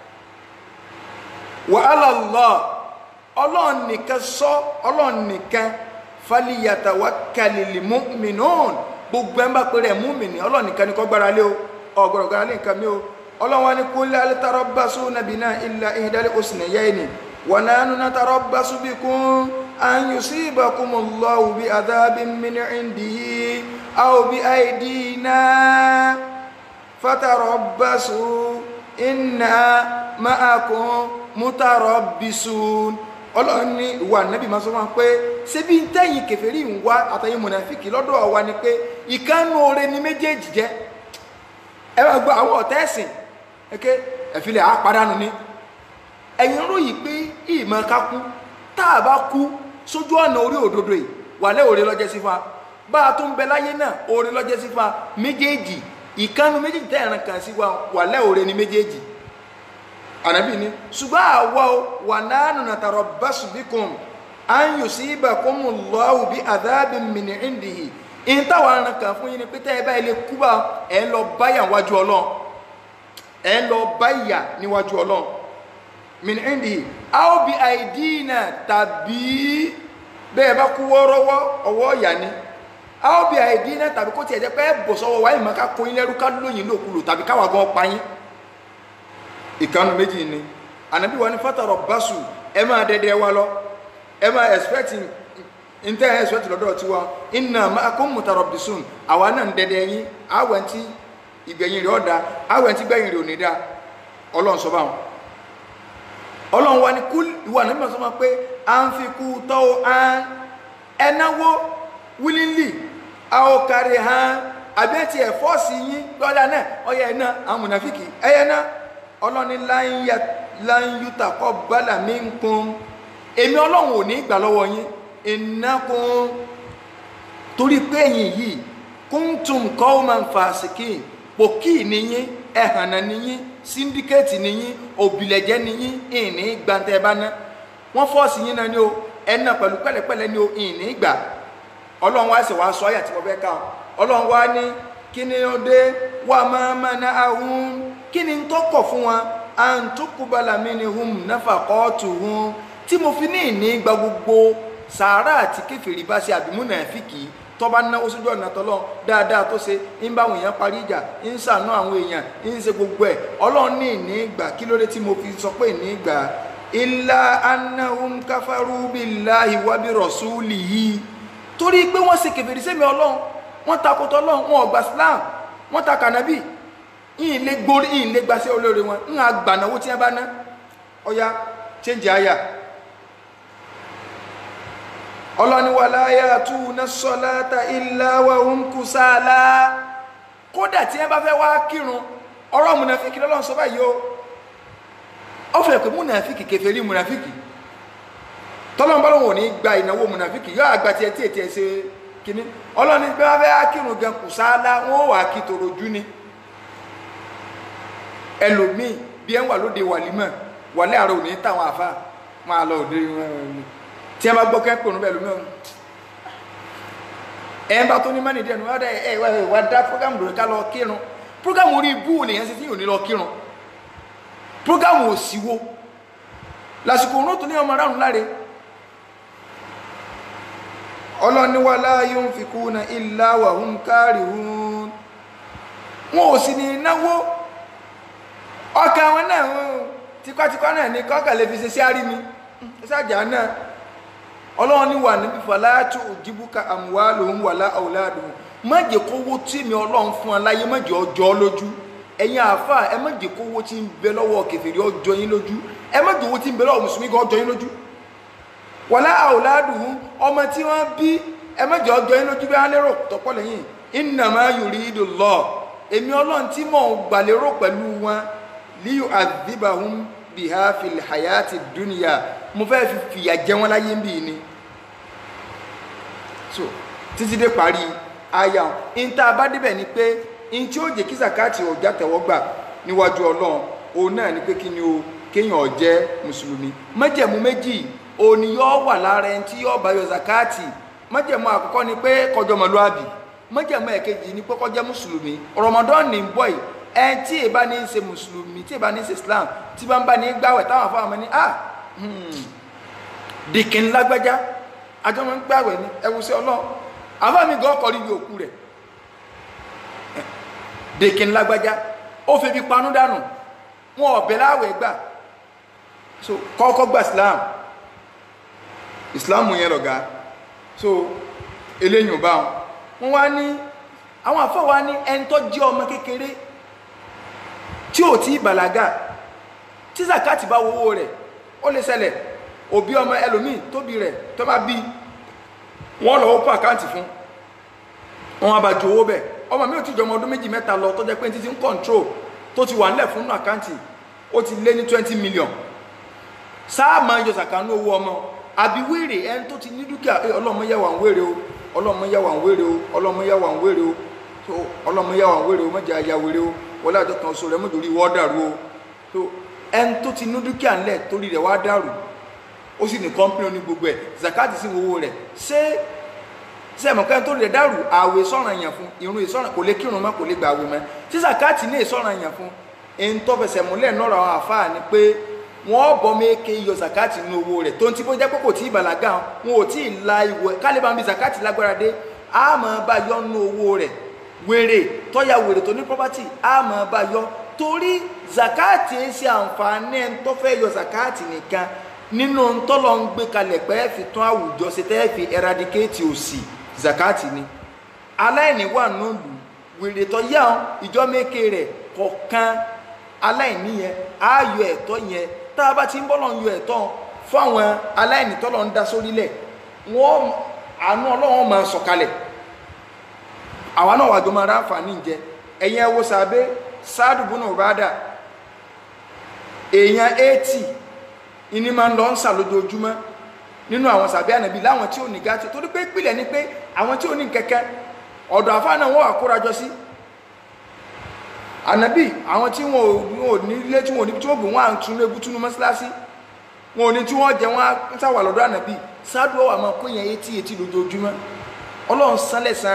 wa ala Allah Ọlọ́run nìkan sọ Ọlọ́run nìkan falyatawakkalil mu'minun gbogbo ẹ̀ ń bá pèrè múmìnì Ọlọ́run nìkan ni kó gbára lé o ọ̀gbọ̀rọ̀ gbára lé nǹkan mi o Ọlọ́run wa ní kul hal tarabbasuna bina illa ihdal husnayayni wa nahnu natarabbasu bikum an yusibakumullahu bi adhabin min indihi aw bi aydina fatarabbasu inna ma'akum mutarabbisun Ọlọ́run ní ìwà Nábì máa sọ wọn pé ṣebí ń tẹ̀yìn kèfèrí ń wá àtẹ̀yìn mùnàfíkì lọ́dọ̀ wa ni pé ìkánú oore ni méjèèjì jẹ́ ẹ máa gbọ́ àwọn ọ̀tá ẹ̀sìn ẹ̀kẹ́ ẹ̀fílẹ̀ àpàdánù ni ẹ̀yìn ròyìn pé ìmọ̀ ká kú tá a bá kú sójú ọ̀nà orí òdodo yìí wà lẹ́ òre lọ́jẹ́ sí fa bá a tún bẹ láyé náà òre lọ́jẹ́ sí fa méjèèjì ìkánú méjèèjì tẹ́ ẹ̀ràn kan sí wa wà lẹ́ òre ni méjèèjì Ànábì ní ṣùgbọ́n àwa wà nánú natarabbasu bikum an yusibakumullahu bi adhabin min indihi in táwọn aràn kan fún yín ni pé tẹ́ ẹ bá ilé kúbà ẹ lọ báyà níwájú Ọlọ́run ẹ lọ báyà níwájú Ọlọ́run min indihi aw bi aidina tàbí bẹ́ẹ̀ bá kú wọ́rọ́wọ́ ọwọ́ ìyà ni aw bi aidina tàbí kó tiẹ̀ jẹ́ pé ẹ bọ̀ sọ́wọ́ wáyé mọ́ ká kó yín lẹ́rú ká lóyìn lòkulò tàbí káwà gan pa yín ìkanu méjì ni Ànábì wa ní fatarabbasu ẹ máa dẹ́dẹ́ wa lọ ẹ máa expect ntẹ́ ẹ expect lọ́dọ̀ tiwa inna ma'akum mutarabbisun àwa náà ń dẹ́dẹ́ yín àwẹ̀ ntí ìgbẹ̀yìn rẹ̀ ọ̀dà àwẹ̀ ntí gbẹ̀yìn rẹ̀ ò ní dá Ọlọ́run sọ báwọn Ọlọ́run wa ní kúl ìwà Ànábì sọ máa pé anfiqu taw'an ẹnáwó willingly aw karihan àbẹ́tì ẹ̀ fọ́ọ̀sì yín lọ́dà náà ọyẹ ẹ̀ náà àwọn mùnàfíkì ẹ̀yẹ náà Ọlọ́ni lan yutaqabbala minkum èmi Ọlọ́run ò ní gbà lọ́wọ́ yín innakum torí pé ẹ̀yin yìí kuntum qawman fasikin pòkí níyín ẹ̀hànà níyín síndíkẹ́ẹ̀tì níyín òbílẹ̀jẹ́ níyín ìní gbàǹtẹ̀ bá ná wọ́n fọ́ọ̀sì yín náà ní o ẹ̀nà pẹ̀lú pẹ̀lẹ́pẹ̀lẹ́ ní o ìní gbà Ọlọ́run wá sì wá sọ àyà tí mo fẹ́ ká Ọlọ́run wá ní kíni ó dé wa ma mana'ahum kíni tó kọ̀ fún wọn an tuqbala minhum nafaqatuhum tí mo fi ní ìní gba gbogbo sàárà àti kèfèrí bá ṣe àbí mùnáfíkì tó bá ná oṣù ọ̀nà tọ́lọ́ dáadáa tó ṣe ń bá àwọn èèyàn parí ìjà ń ṣàánú àwọn èèyàn ń ṣe gbogbo ẹ̀ ọlọ́run ní ìní ìgbà kí ló dé tí mo fi sọ pé ìní ìgbà illa annahum kafaru billahi wa bi rasulihi torí pé wọ́n ṣe kèfèrí sẹ́mi ọlọ́run wọ́n takòtò ọlọ́run wọn ò gba Islam wọ́n ta kànábì ìyìn lè gborí ìyìn lè gbaṣẹ́ olóore wọn ń àgbànáwó tí wọ́n bá ná ọya change àyà ọlọ́ni wala yatuna salata illa wa hum kusala kódà tí ẹ bá fẹ́ wá kírun ọ̀rọ̀ mùnàfíkì lọ́lọ́run sọ báyìí o ó fẹ́ pé mùnàfíkì kèfèrí mùnàfíkì tọ́lọ́run bá lóun ò ní gba ìnáwó mùnàfíkì yóò àgbà tiẹ̀ tí ètí ẹ̀ ṣe kíní ọlọ́ni bí wọ́n fẹ́ kírun gan kusala wọ́n wà kí tòròjú ni ẹlòmíì bí ẹ ń wà lóde wàlímọ̀ wàlẹ́ àrò ní táwọn àfa máa lọ òde wọn tí a bá gbọ́ kẹ́kọ̀ọ́ níbẹ̀ lómi ọ̀hún ẹ̀ ń bá tó ní mọ́nì díẹ̀ ní wọ́n dẹ̀ ẹ̀ wá dá program lórí ká lọ kírun program orí ibú lèyàn ṣe tí yóò ní lọ kírun program òsìwò lásìkò òun tó ní ọmọ aráàlú láre ọlọ́ni wala yunfikuna illa wa hum karihun wọn ò sì ní náwó ọkà wọn náà tipátipá náà ní kọ́kà lè fi ṣe sí àrími ṣáàjà náà ọlọ́run ní wà níbi fàlàtù òjìbúkà àmúwálòhun wàlá àwòládùn má jẹ́ kówó tí mi ọlọ́run fún aláyé má jẹ́ ọjọ́ lójú ẹ̀yin àáfà ẹ má jẹ́ kówó tí ń bẹ lọ́wọ́ kèfèrí ọjọ́ yín lójú ẹ má jẹ́ owó tí ń bẹ lọ́wọ́ mùsùlùmí gan ọjọ́ yín lójú wàlá àwòládùn ọmọ tí wọ́n bí ẹ má jẹ́ ọjọ́ yín lójú bí wọ́n lérò tọ́pọ̀ lẹ́yìn innama yuridullah èmi ọlọ́run tí mò ń gbàlérò pẹ̀lú wọn liyu'adhibahum biha fil hayati dunya mo fẹ́ fi fìyà jẹ wọn láyé ń bí ni so títí dé parí aya in tá a bá débẹ̀ ni pé in tí ó jẹ́ kí zakati ọjà tẹ̀wọ́ gbà níwájú ọlọ́run òun náà ni pé kí ni o kéèyàn jẹ́ mùsùlùmí májẹ̀mú méjì òní yóò wà lára ẹni tí yóò bá yọ zakati májẹ̀mú àkọ́kọ́ ni pé kó jẹ́ ọmọlúwàbí májẹ̀mú ẹ̀kejì ni pé kó jẹ́ mùsùlùmí Ramadan ní bọ̀ yìí ẹni tí ì bá ní í ṣe mùsùlùmí tí ì bá ní í ṣe Islam tí bá ń bá ní í gbàwẹ̀ táwọn afọ àmọ́ ni ah dìkín lágbájá àjọ máa ń gbàwẹ̀ ní ẹwù sí ọlọ́run àbá mi gan ọkọ̀ rí ibi òkú rẹ̀ dìkín lágbájá ó fi ibi panú dànù wọn ọ̀bẹ láwẹ̀ gbà so kọ́kọ́ gba Islam Islam yẹn lọ̀gá so eléyìn bá wọn wá ní àwọn àfọ wa ní ẹni tó jẹ́ ọmọ kékeré tí ò tí bàlágà tí zakati bá wọ́wọ́ rẹ̀ ó lè ṣẹlẹ̀ òbí ọmọ ẹlòmíì tóbi rẹ̀ tó bá bí wọ́n lọ open àkáǹtì fún wọn bá ju owó bẹ̀ ọmọ mi ò tí jọ ọmọ ọdún méjì mẹ́ta lọ tó jẹ́ pé títí ń control tó ti wà nílẹ̀ fún àkáǹtì ó ti lé ní twenty million sáà máa yọ sàkánú owó ọmọ àbí wèrè ẹni tó ti ní dúkìá ọlọ́mọ yẹ wà ń wèrè o ọlọ́mọ yẹ wà ń wèrè o ọlọ́mọ yẹ wà ń wèrè o ọlọ́mọ yẹ wà ń wèrè o mọ̀jẹ̀ àyà wèrè o wọlé àjọ kan oṣù rẹ̀ mọ̀jọ̀ rí wọ́n dàrú o so ẹni tó ti ní dúkìá ńlẹ̀ torí rẹ̀ wá dàrú ó sì ní kọ́mpínì ní gbogbo ẹ̀ zakati sí owó rẹ̀ ṣé ṣé ẹ̀mọ̀kẹ́ tó rẹ̀ dàrú àwẹ̀ sọ̀ràn yàn fún irun ìsọ̀ràn kò lè kírun mọ́ kò lè gbà àwẹ̀ mọ́ tí zakati ní ìsọ̀ràn yàn fún ẹni tó fẹsẹ̀ múlẹ̀ nọ́ọ̀rọ̀ àwọn àfáà ni pé wọ́n bọ́ méke yọ zakati ní owó rẹ̀ tó ń tí bó jẹ́ pé kò tí ì bàlágà wọn ò tí ì la ìwẹ̀ kálíbà ń bi zakati lágbára dé a máa bá yọ nínú owó rẹ̀ wèrè tọ́ya wèrè tó ní property a máa bá yọ torí zakati ń ṣe àǹfààní ẹni tó fẹ́ yọ zakati nìkan nínú ntọ́lọ́ ń gbé kalẹ̀ pé fi tún àwùjọ ṣe tẹ́ fi eradicate òṣì zakati ni aláìní wà nílùú wèrè tó yá ìjọ méke rẹ̀ kọ̀ọ̀kan aláìní yẹn á yọ ẹ̀tọ́ yẹn tá a bá ti ń bọ́ lọ́n yọ ẹ̀tọ́ fún àwọn aláìní tọ́lọ́ ń dá sórílẹ̀ wọ́n àánú ọlọ́run máa sọ̀kalẹ̀ àwa náà wàjọ máa ráǹfààní jẹ ẹ̀yin ẹ wo sàbẹ́ Sáàdù bùnú Ubádà èèyàn eighty ìní máa ń lọ ń sà lójoojúmọ́ nínú àwọn sàbẹ́ ànàbí láwọn tí ò ní gàtí torí pé ìpìlẹ̀ ni pé àwọn tí ò ní kẹ̀kẹ́ ọ̀dọ̀ àfáà náà wọ́n wà kórajọ sí ànàbí àwọn tí wọn ò ní ilé tí wọn ò ní tí wọn bù wọn à ń tún lé bútúnú mọ́sálásí wọn ò ní tí wọn jẹ wọn ń sàwà lọ́dọ̀ ànàbí Sáàdù ọ̀wà máa kó yẹn eighty eighty lójoojúmọ́ ọlọ́run sánlẹ̀ sán rẹ̀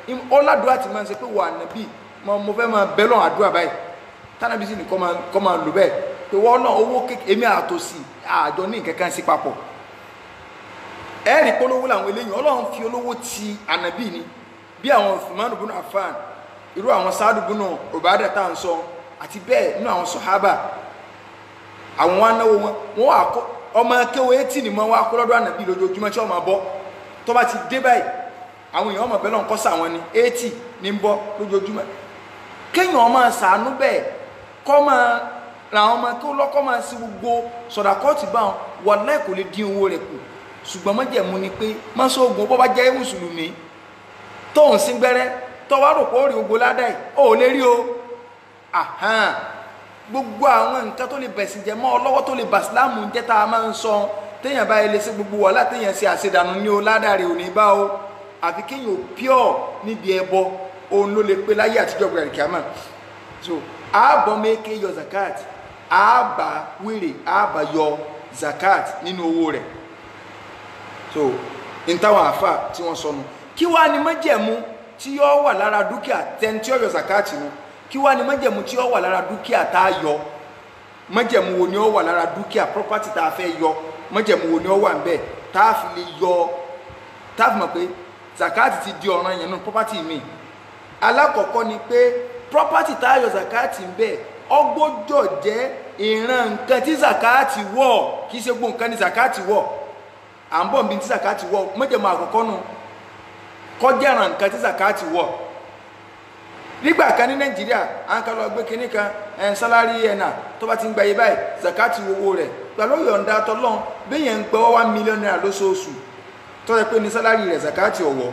ọládùá ti máa ń ṣe pé wà nàbí mo fẹ́ máa bẹ́ lọ́n àdúrà báyìí tánàbí sì ní kọ́ máa lò bẹ́ẹ̀ pé wọ́n náà owó kékeré èmi àtòsí àjọ ní nǹkan kan sí papọ̀ ẹ̀rì polówó làwọn eléyìn ọlọ́run fi olówó ti ànàbí ni bí àwọn Uthman ibn Affan irú àwọn Sa'd ibn Ubadah tá à ń sọ àti bẹ́ẹ̀ nínú àwọn sọ̀hábà àwọn wọn náwó wọn wọn wà kó ọmọ akéwò etí ni wọn wá kó lọ́dọ̀ ànàbí lójoojúmọ́ tí wọ́n máa bọ́ tó bá ti dé báyìí àwọn èèyàn ọmọ bẹ́ẹ̀ lọ́n kọ́ sàwọn ni etí ní ń bọ́ lójoojúmọ́ kéèyàn ọmọ sàánú bẹ́ẹ̀ kọ́ máa làwọn ọmọ kí ó lọ́kọ́ máa sí gbogbo sọ̀dàkọ́ọ̀tì bá wọn wallahi kò lè dín owó rẹ̀ kù ṣùgbọ́n mọ́jẹ̀mú ni pé má sóògùn bọ́ bá jẹ́ mùsùlùmí tó ń sín gbẹ́rẹ́ tó wá rò pé ó rí ogbó ládàá yìí ó lè rí o àhán gbogbo àwọn nǹkan tó lè bẹ̀sìn jẹ́ mọ́ ọlọ́wọ́ tó lè bàsílámù jẹ́ tá a máa ń sọ téèyàn bá ilé sí gbogbo wà látèèyàn ṣe àṣedànù ní o ládàá rẹ̀ ò ní bá o àfi kéèyàn ò pure níbi ẹbọ òun ló lè pé láyé àtijọ́ gbẹ̀rẹ̀ kíámà so ààbọ̀ mẹ́kẹ́ yọ zakat ààbà wèrè ààbà yọ zakat nínú owó rẹ̀ so n táwọn àfà tí wọ́n sọnù kí wá ní májẹ̀mú tí yó wà lára dúkìá tẹni tí ó yọ zakat nù kí wá ní májẹ̀mú tí ó wà lára dúkìá tá a yọ májẹ̀mú wo ni ó wà lára dúkìá property tá a fẹ́ yọ májẹ̀mú wo ni ó wà ń bẹ̀ tá a fi lè yọ tá a fi mọ̀ pé zakat ti di ọ̀ràn yẹn nù property mi alákọ̀ọ́kọ́ ni pé property tá a yọ zakat ń bẹ̀ ó gbọ́dọ̀ jẹ́ ìran nǹkan tí zakat wọ̀ kì í ṣe gbogbo nǹkan ní zakat wọ̀ à ń bọ̀ bí tí zakati wọ̀ mọ́jẹ̀mọ́ àkọ́kọ́ nù kọjá ìran nǹkan tí zakati wọ̀ nígbà kan ní Nàìjíríà à ń kọ́ lọ gbé kinní kan ẹ̀ ń sálárì ẹ̀ náà tó bá ti ń gba iye báyìí zakati owó rẹ̀ pẹ̀lú yọ̀ǹda tọ́lọ́n béèyàn ń gbọ́ one million naira lóṣooṣù tó yẹ pé ní sálárì rẹ̀ zakati ọ̀wọ́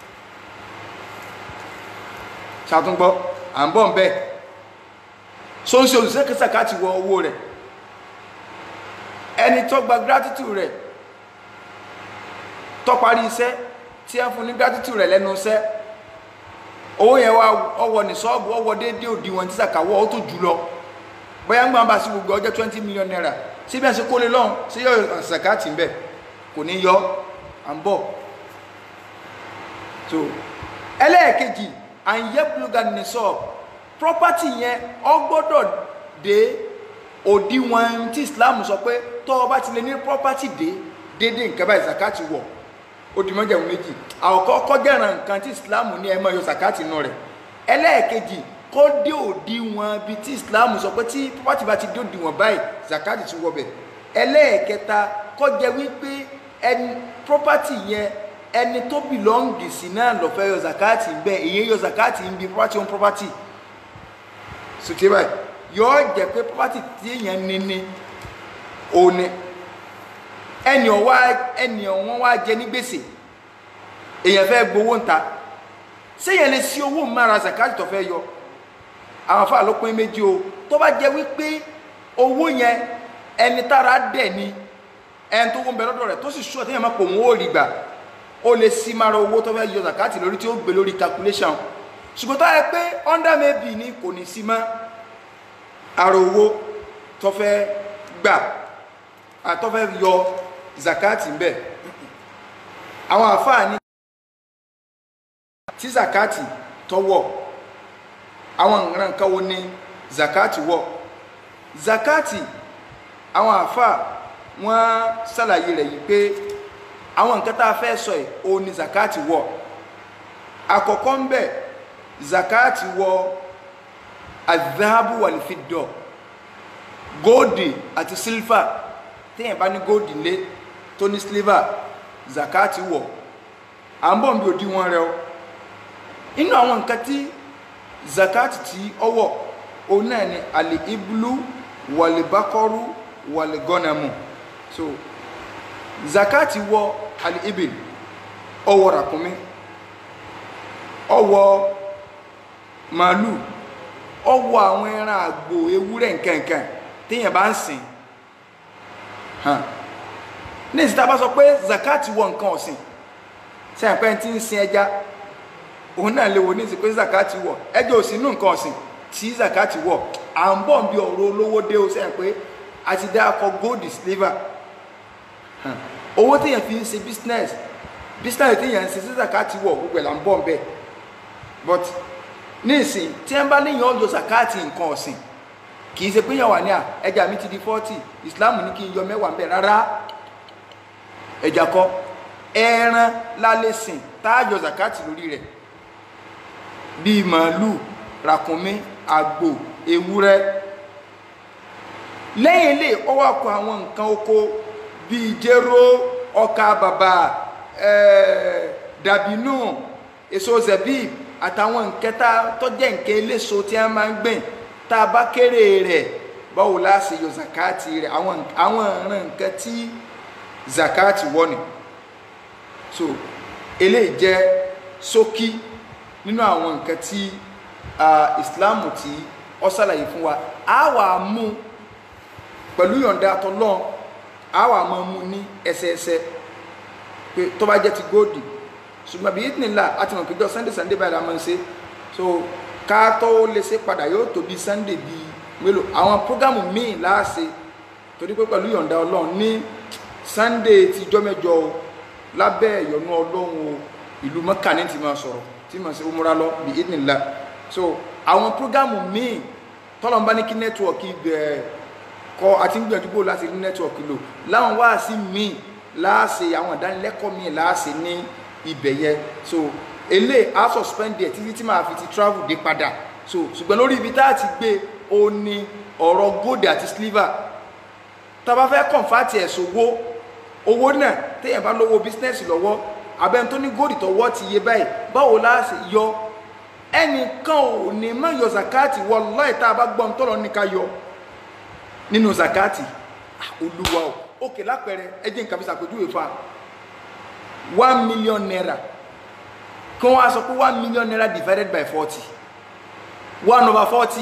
ṣàtúngbọ́ à ń bọ̀ ń bẹ́ẹ̀ so ń ṣe òṣìṣẹ́ kí zakati wọ owó rẹ̀ ẹni tó gba gratitude rẹ̀ tó parí iṣẹ́ tí a fún ní gratitude rẹ̀ lẹ́nu iṣẹ́ owó yẹn wá ọwọ́ ní sọ́ọ̀bù ọwọ́ déédé òdiwọ̀n tí sàkàwọ́ ó tó jù lọ bóyá ń gbọ́n bá sí gbogbo ọjọ́ twenty million naira síbi ẹ̀ sí kó lè lọ́hùn sí yọ zakati ń bẹ̀ kò ní yọ à ń bọ̀ so ẹlẹ́ẹ̀kejì àyẹ̀bùlùgà ní sọ́ọ̀bù property yẹn ó gbọ́dọ̀ dé òdiwọ̀n tí Islam sọ pé tó o bá ti lè ní property dé dédé nǹkan báyìí zakati wọ̀ ó di mọ́jẹ̀mú méjì àkọ́kọ́ kọjá ìran nǹkan tí Islam ní ẹ máa yọ zakati nù rẹ̀ ẹlẹ́ẹ̀kejì kó dé òdiwọ̀n bí tí Islam sọ pé tí property bá ti dé òdiwọ̀n báyìí zakati ti wọ̀ bẹ̀ ẹlẹ́ẹ̀kẹta kó jẹ́ wípé ẹni property yẹn ẹni tó bìlọ́ǹgì sí náà ló fẹ́ yọ zakati ń bẹ èyí yọ zakati ń bi property on property sùkè báyìí yọ jẹ́ pé property tí èèyàn ní ní òní ẹni ọwá ẹni ọwọ́n wá jẹ ní gbèsè èèyàn fẹ́ gbowó ń ta séèyàn lè sí owó mara zakati tó fẹ́ yọ àwọn afá ló pín méjì o tó bá jẹ́ wípé owó yẹn ẹni tára dẹ̀ ni ẹni tó wọ́n bẹ lọ́dọ̀ rẹ̀ tó sì ṣúọ̀ téèyàn máa pò wọ́n ó rí gbà ó lè sí mara owó tó fẹ́ yọ zakati lórí tí ó gbé lórí calculation ṣùgbọ́n tó yẹ pé under maybe ni kò ní sí mọ́ ara owó tó fẹ́ gbà tó fẹ́ yọ zakati ń bẹ àwọn àfáà ní tí zakati tọwọ́ àwọn nǹkan wo ni zakati wọ̀ zakati àwọn àfáà wọ́n ṣàlàyé rẹ̀ yìí pé àwọn nǹkan tá a fẹ́ sọ ẹ̀ o ni zakati wọ̀ àkọ́kọ́ ń bẹ zakati wọ̀ adhabu walfidda góòdì àti sílfà téèyàn bá ní góòdì lé tó ní sílfà zakati wọ̀ à ń bọ̀ bí òdiwọ̀n rẹ̀ o inú àwọn nǹkan tí zakati tí ọwọ́ òun náà ni àlè iblu wàlìbákọ́rú wàlìgọ́nàmù so zakati wọ̀ àlè ibil ọwọ́ ràkúnmí ọwọ́ màálù ọwọ́ àwọn ẹran àgbò ewúrẹ́ nkankan téèyàn bá ń sìn hàn ní ìsìta bá sọ pé zakati wọ̀ nǹkan ọ̀sìn ṣe àpẹ́ tí ń sin ẹja òun náà lè wò ní ìsìn pé zakati wọ̀ ẹjọ́ òsìn inú nǹkan ọ̀sìn tí zakati wọ̀ à ń bọ̀ bí ọ̀rọ̀ olówó dé o ṣe àpẹ́ àti dákọ̀ gold silver owó téèyàn fi ń ṣe business business téèyàn ń ṣe sí zakati wọ̀ gbogbo ẹ̀ là ń bọ̀ bẹ́ẹ̀ but nísìn tí ẹ bá léyìn ọjọ́ zakati nǹkan ọ̀sìn kì í ṣe pé yàn wà ní à ẹja mi ti di forty Islam ní kí n yọ mẹ́wàá mbẹ rárá ẹja kọ́ ẹran lálẹ́ sìn tá a yọ zakati lórí rẹ̀ bíi màálù ràkúnmí àgbò ewúrẹ́ lẹ́yìn lè ọwọ́ akọ àwọn nǹkan oko bíi jéró ọkà bàbà dàbínú èso zebib àtàwọn nkẹta tó jẹ́ nǹkan eléso tí a máa ń gbìn tá a bá kéré rẹ̀ báwo la ṣe yọ zakati rẹ̀ àwọn àwọn ọ̀ràn nǹkan tí zakati wọ̀ ni so eléyìí jẹ́ ṣókí nínú àwọn nǹkan tí Islam tí ó ṣàlàyé fún wa a wà mú pẹ̀lú yọ̀ǹda àtọ́lọ́n a wà máa mú ní ẹsẹẹsẹ pé tó bá jẹ́ ti góòdì ṣùgbọ́n bí ìdínlá àti mọ̀ péjọ sunday sunday báyìí la máa ń ṣe so ká tó lè ṣe padà yóò tó bí sunday bíi mélòó àwọn prógámù míì láàṣe torí pé pẹ̀lú yọ̀ǹda ọlọ́run ní sunday ti jọ́ mẹ́jọ o lábẹ́ ìyọ̀nú ọlọ́run o ìlú Mẹ́kà ní ti máa sọ̀rọ̀ tí máa ṣe umura lọ bí ìdínlá so àwọn prógámù míì tọ́lọ̀ ń bá ní kí nẹ́tíwọ̀kì bẹ̀ẹ́ kọ́ àti ń gbìyànjú bó láti rí nẹ́tíwọ̀kì lò láwọn wáàsí míì láàṣe àwọn ìdánilẹ́kọ̀ọ́ míì láàṣe ní ibẹ̀ yẹ so ele a suspend ẹ̀ títí tí máa fi ti travel dé padà so ṣùgbọ́n lórí ibi tá a ti gbé o ní ọ̀rọ̀ gold àti silver tá a bá fẹ́ convert ẹ̀ sówó owó náà téèyàn bá lówó business lọ́wọ́ abẹ́ni tó ní gold tọwọ́ ti yé báyìí báwo la ṣe yọ ẹnìkan ò ní má yọ zakati wallahi tá a bá gbọ́n tọ́lọ́ ní ká yọ nínú zakati olúwa o òkè lápẹẹrẹ ẹjẹ nǹkan fi ṣàpèjúwe fa one million naira kí wọ́n á sọ pé one million naira divided by forty one over forty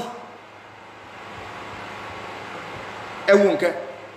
ẹ wo nǹkan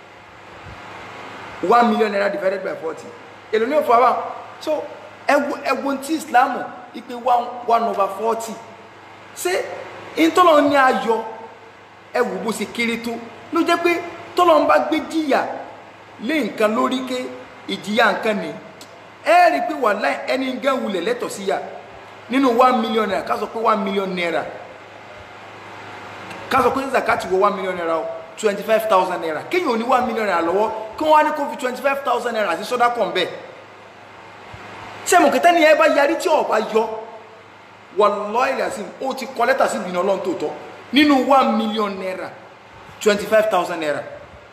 one million naira divided by forty èlò ní òfò àwọn so ẹgbọn tí Islam ipe one over forty ṣé ìtọ́lọ́ ní ayọ̀ ẹwù bó ṣe kéré tó ló jẹ́ pé tọ́lọ́ ń bá gbé jìyà lé nǹkan lórí ké ìjìyà nǹkan ni ẹ rí i pé wàláhì ẹni gán wulẹ̀ lẹ́tọ̀ sí yà nínú one million naira ká sọ pé one million naira ká sọ pé zakati wọ one million naira twenty five thousand naira kéèyàn ò ní one million naira lọ́wọ́ kí wọ́n á ní kó fi twenty five thousand naira sí sọ́dá kàn bẹ́ẹ̀ ṣé mo kẹtẹ́ ni ẹ bá yarí tí ọ̀ bá yọ wàláhì ìlàsìn ó ti kọ lẹ́tà sí ìbìnà ọlọ́run tó tọ́ nínú one million naira twenty five thousand naira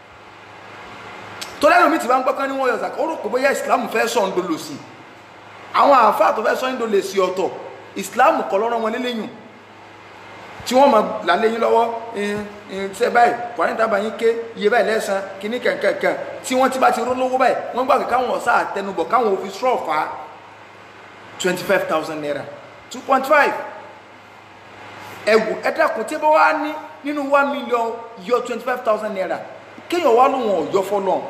tó lẹ́nu mi ti bá ń gbọ́kán ní wọ́n yọ zaka ó rò pé bóyá Islam fẹ́ sọ ń dolo sí àwọn àáfàá tó fẹ́ sọ ń dolo sí ọ̀tọ̀ Islam kọ́ lọ́rọ̀ wọn lélẹ́yìn tí wọ́n mọ̀ lálẹ́yìn lọ́wọ́ ṣe báyìí kọ́rin tábà yín ké iye báyìí lẹ́sàn kíní kẹ̀kẹ̀kẹ̀ tí wọ́n ti bá ti rólówó báyìí wọ́n gbàgbé káwọn ọ̀sá àtẹnubọ̀ káwọn òfin straw fa twenty five thousand naira two point five ẹ̀wù ẹ̀dàkùn tí bá wá ní nínú one million yọ twenty five thousand naira kéèyàn wá lóun ọ̀yọ́ fọlọ́n